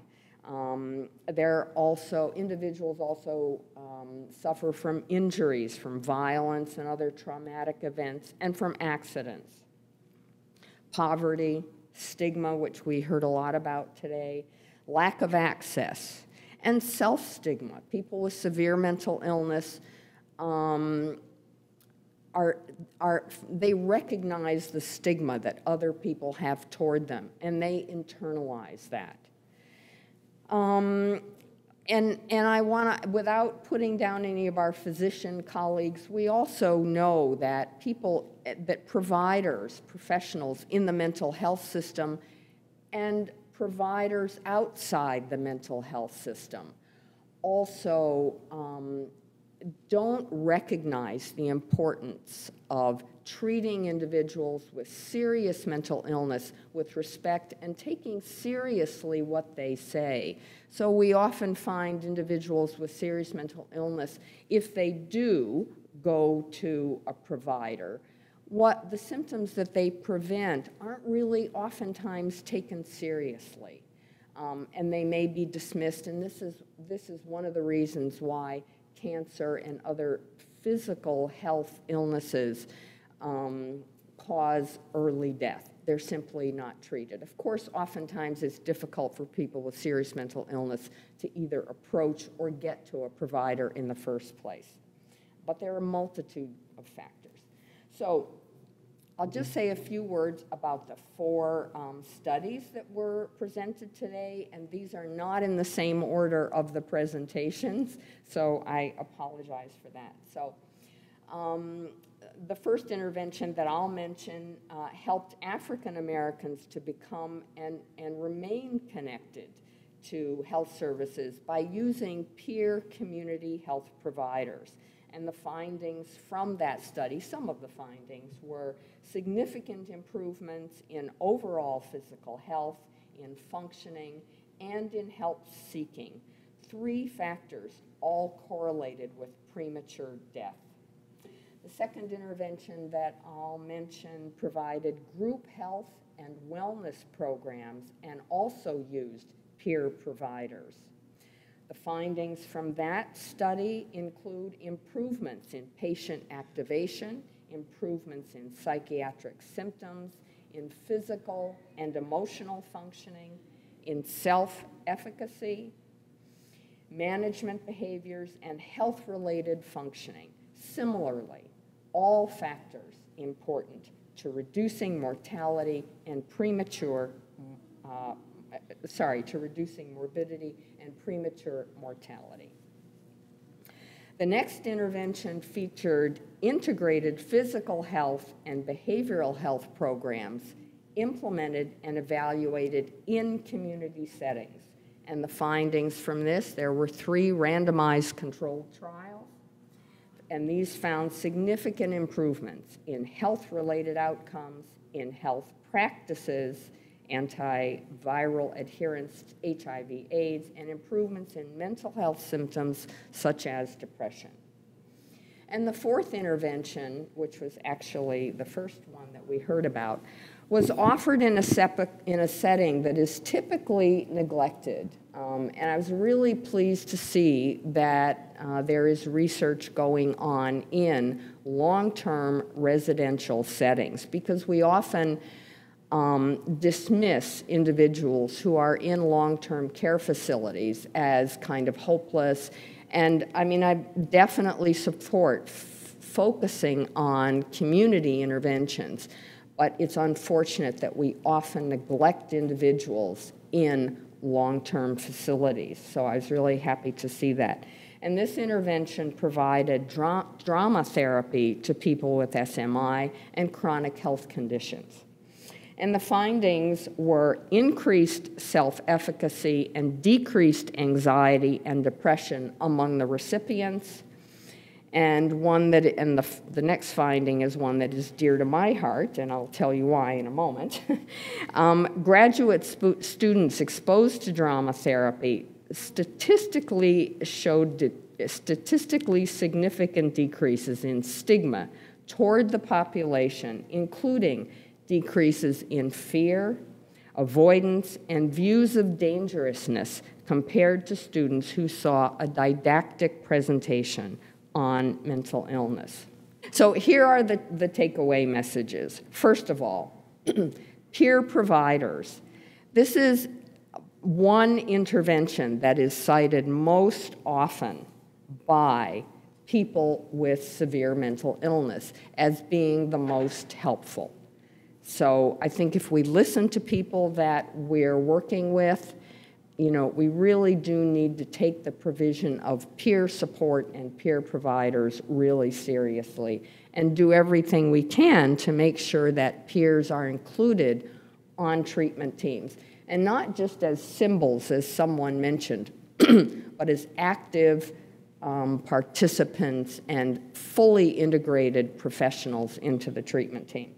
S7: Individuals also suffer from injuries, from violence and other traumatic events, and from accidents. Poverty, stigma, which we heard a lot about today, lack of access, and self-stigma. People with severe mental illness they recognize the stigma that other people have toward them, and they internalize that. And I want to, without putting down any of our physician colleagues, we also know that providers, professionals in the mental health system, and providers outside the mental health system also don't recognize the importance of treating individuals with serious mental illness with respect and taking seriously what they say. So we often find individuals with serious mental illness, if they do go to a provider, what the symptoms that they prevent aren't really oftentimes taken seriously. And they may be dismissed, and this is one of the reasons why cancer and other physical health illnesses cause early death. They're simply not treated. Of course, oftentimes it's difficult for people with serious mental illness to either approach or get to a provider in the first place. But there are a multitude of factors. So I'll just say a few words about the 4 studies that were presented today, and these are not in the same order of the presentations, so I apologize for that. So the first intervention that I'll mention helped African Americans to become and remain connected to health services by using peer community health providers. And the findings from that study, some of the findings, were significant improvements in overall physical health, in functioning, and in help seeking. 3 factors all correlated with premature death. The second intervention that I'll mention provided group health and wellness programs and also used peer providers. The findings from that study include improvements in patient activation, improvements in psychiatric symptoms, in physical and emotional functioning, in self self-efficacy, management behaviors, and health-related functioning. Similarly, all factors important to reducing mortality and to reducing morbidity and premature mortality. The next intervention featured integrated physical health and behavioral health programs implemented and evaluated in community settings. And the findings from this, there were 3 randomized controlled trials, and these found significant improvements in health-related outcomes, in health practices, antiviral adherence to HIV/AIDS, and improvements in mental health symptoms such as depression. And the 4th intervention, which was actually the first one that we heard about, was offered in a setting that is typically neglected. And I was really pleased to see that there is research going on in long-term residential settings, because we often dismiss individuals who are in long-term care facilities as kind of hopeless. And I mean, I definitely support focusing on community interventions, but it's unfortunate that we often neglect individuals in long-term facilities. So I was really happy to see that. And this intervention provided drama therapy to people with SMI and chronic health conditions. And the findings were increased self-efficacy and decreased anxiety and depression among the recipients. And the next finding is one that is dear to my heart, and I'll tell you why in a moment. Graduate students exposed to drama therapy statistically showed statistically significant decreases in stigma toward the population, including decreases in fear, avoidance, and views of dangerousness compared to students who saw a didactic presentation on mental illness. So here are the takeaway messages. First of all, peer providers. This is one intervention that is cited most often by people with severe mental illness as being the most helpful. So I think if we listen to people that we're working with, you know, we really do need to take the provision of peer support and peer providers really seriously and do everything we can to make sure that peers are included on treatment teams. And not just as symbols, as someone mentioned, but as active participants and fully integrated professionals into the treatment team.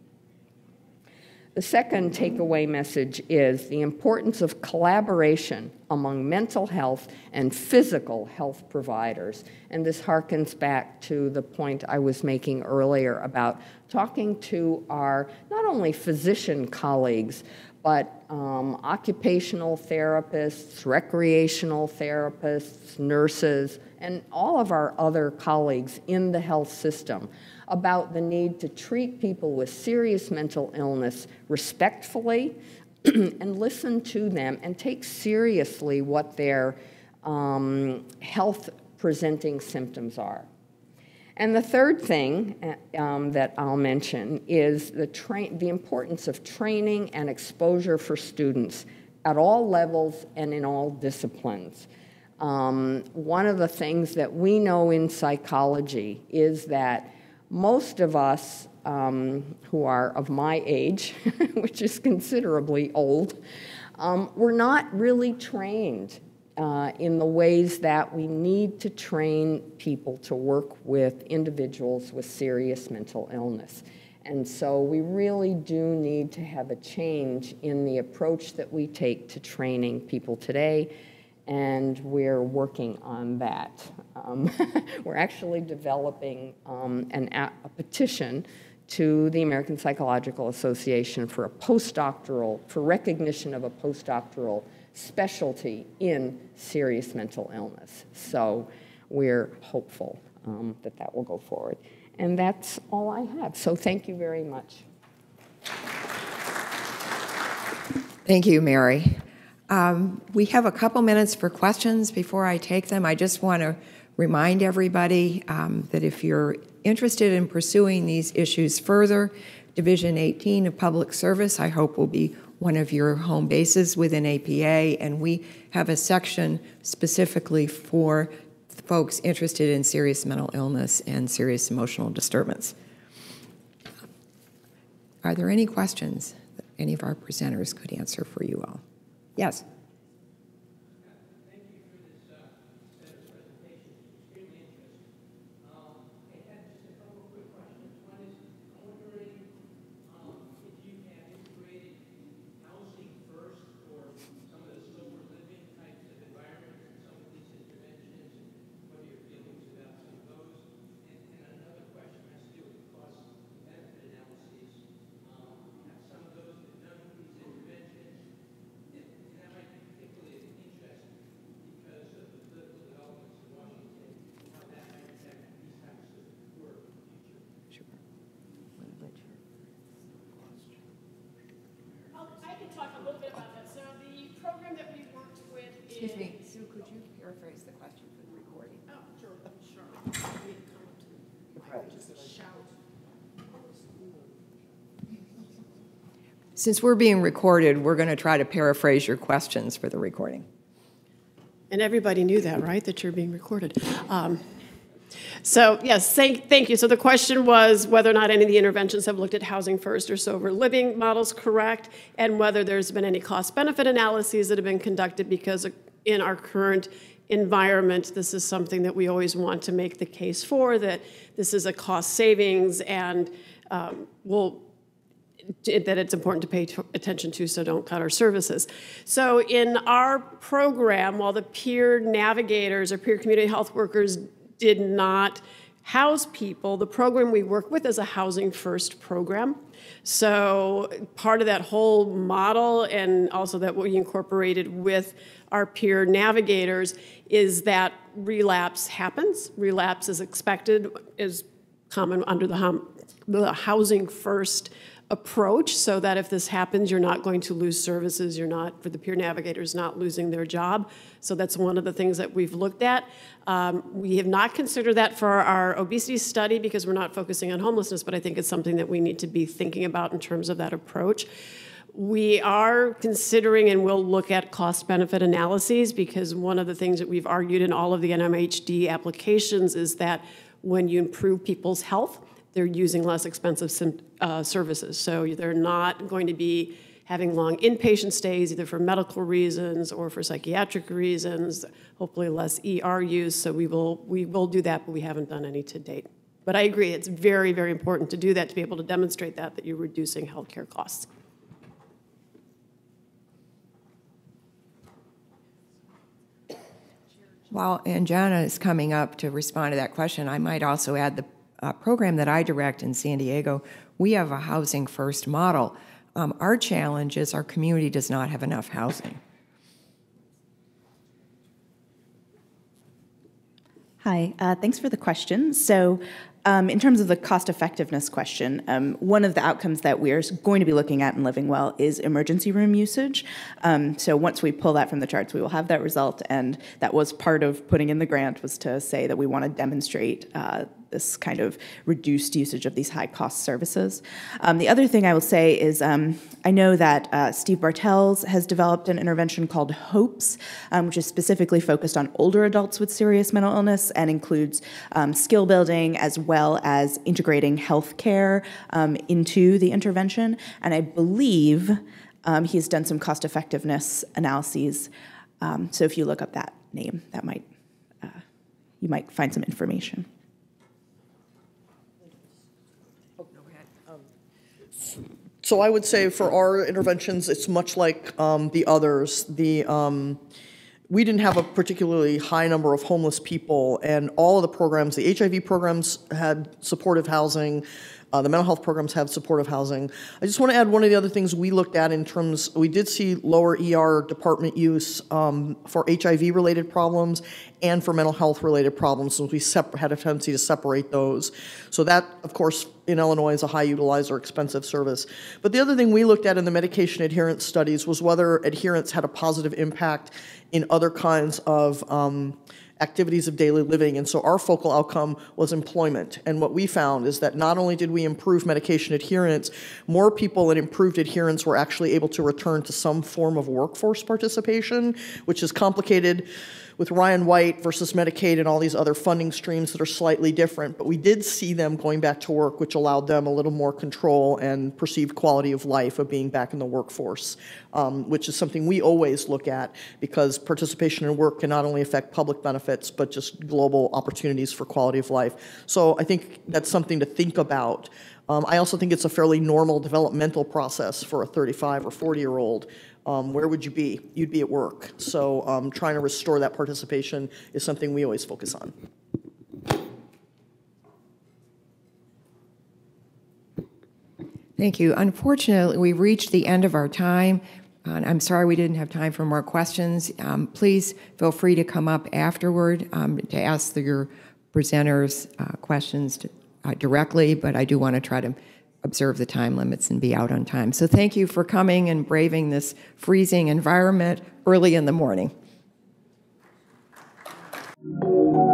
S7: The second takeaway message is the importance of collaboration among mental health and physical health providers. And this harkens back to the point I was making earlier about talking to our not only physician colleagues, but occupational therapists, recreational therapists, nurses, and all of our other colleagues in the health system about the need to treat people with serious mental illness respectfully and listen to them and take seriously what their health presenting symptoms are. And the third thing that I'll mention is the importance of training and exposure for students at all levels and in all disciplines. One of the things that we know in psychology is that most of us who are of my age, which is considerably old, we're not really trained in the ways that we need to train people to work with individuals with serious mental illness. And so we really do need to have a change in the approach that we take to training people today, and we're working on that. We're actually developing a petition to the American Psychological Association for recognition of a postdoctoral specialty in serious mental illness. So we're hopeful that will go forward. And that's all I have. So thank you very much.
S1: Thank you, Mary. We have a couple minutes for questions before I take them. I just want to remind everybody that if you're interested in pursuing these issues further, Division 18 of Public Service, I hope, will be one of your home bases within APA, and we have a section specifically for folks interested in serious mental illness and serious emotional disturbance. Are there any questions that any of our presenters could answer for you all? Yes. Excuse me, Sue, could you paraphrase the question for the recording?
S4: Oh, sure.
S1: Since we're being recorded, we're going to try to paraphrase your questions for the recording.
S4: And everybody knew that, right? That you're being recorded. So yes, thank you. So the question was whether or not any of the interventions have looked at housing first or sober living models, correct? And whether there's been any cost-benefit analyses that have been conducted, because in our current environment, this is something that we always want to make the case for, that this is a cost savings and that it's important to pay attention to, so don't cut our services. So in our program, while the peer navigators or peer community health workers did not house people, the program we work with is a housing first program. So part of that whole model, and also that we incorporated with our peer navigators, is that relapse happens. Relapse is expected, is common under the housing first approach, so that if this happens, you're not going to lose services, you're not, for the peer navigators, not losing their job. So that's one of the things that we've looked at. We have not considered that for our obesity study because we're not focusing on homelessness, but I think it's something that we need to be thinking about in terms of that approach. We are considering and will look at cost-benefit analyses, because one of the things that we've argued in all of the NMHD applications is that when you improve people's health, they're using less expensive services. So they're not going to be having long inpatient stays, either for medical reasons or for psychiatric reasons, hopefully less ER use. So we will do that, but we haven't done any to date. But I agree, it's very, very important to do that, to be able to demonstrate that you're reducing healthcare costs.
S1: While Anjana is coming up to respond to that question, I might also add the program that I direct in San Diego. We have a housing first model. Our challenge is our community does not have enough housing.
S5: Hi, thanks for the question. So in terms of the cost effectiveness question, one of the outcomes that we're going to be looking at in Living Well is emergency room usage. So once we pull that from the charts, we will have that result, and that was part of putting in the grant, was to say that we want to demonstrate this kind of reduced usage of these high-cost services. The other thing I will say is I know that Steve Bartels has developed an intervention called HOPES, which is specifically focused on older adults with serious mental illness and includes skill building as well as integrating healthcare into the intervention. And I believe he's done some cost-effectiveness analyses. So if you look up that name, that might you might find some information.
S6: So I would say for our interventions, it's much like the others. We didn't have a particularly high number of homeless people, and all of the programs, the HIV programs had supportive housing. The mental health programs have supportive housing. I just want to add one of the other things we looked at in terms, we did see lower ER department use for HIV-related problems and for mental health-related problems, since we had a tendency to separate those. So that, of course, in Illinois is a high utilizer, expensive service. But the other thing we looked at in the medication adherence studies was whether adherence had a positive impact in other kinds of activities of daily living. And so our focal outcome was employment. And what we found is that not only did we improve medication adherence, more people in improved adherence were actually able to return to some form of workforce participation, which is complicated with Ryan White versus Medicaid and all these other funding streams that are slightly different. But we did see them going back to work, which allowed them a little more control and perceived quality of life of being back in the workforce, which is something we always look at, because participation in work can not only affect public benefits, but just global opportunities for quality of life. So I think that's something to think about. I also think it's a fairly normal developmental process for a 35 or 40-year-old. Where would you be? You'd be at work. So trying to restore that participation is something we always focus on.
S1: Thank you. Unfortunately, we've reached the end of our time. I'm sorry we didn't have time for more questions. Please feel free to come up afterward to ask your presenters questions directly, but I do want to try to observe the time limits and be out on time. So thank you for coming and braving this freezing environment early in the morning.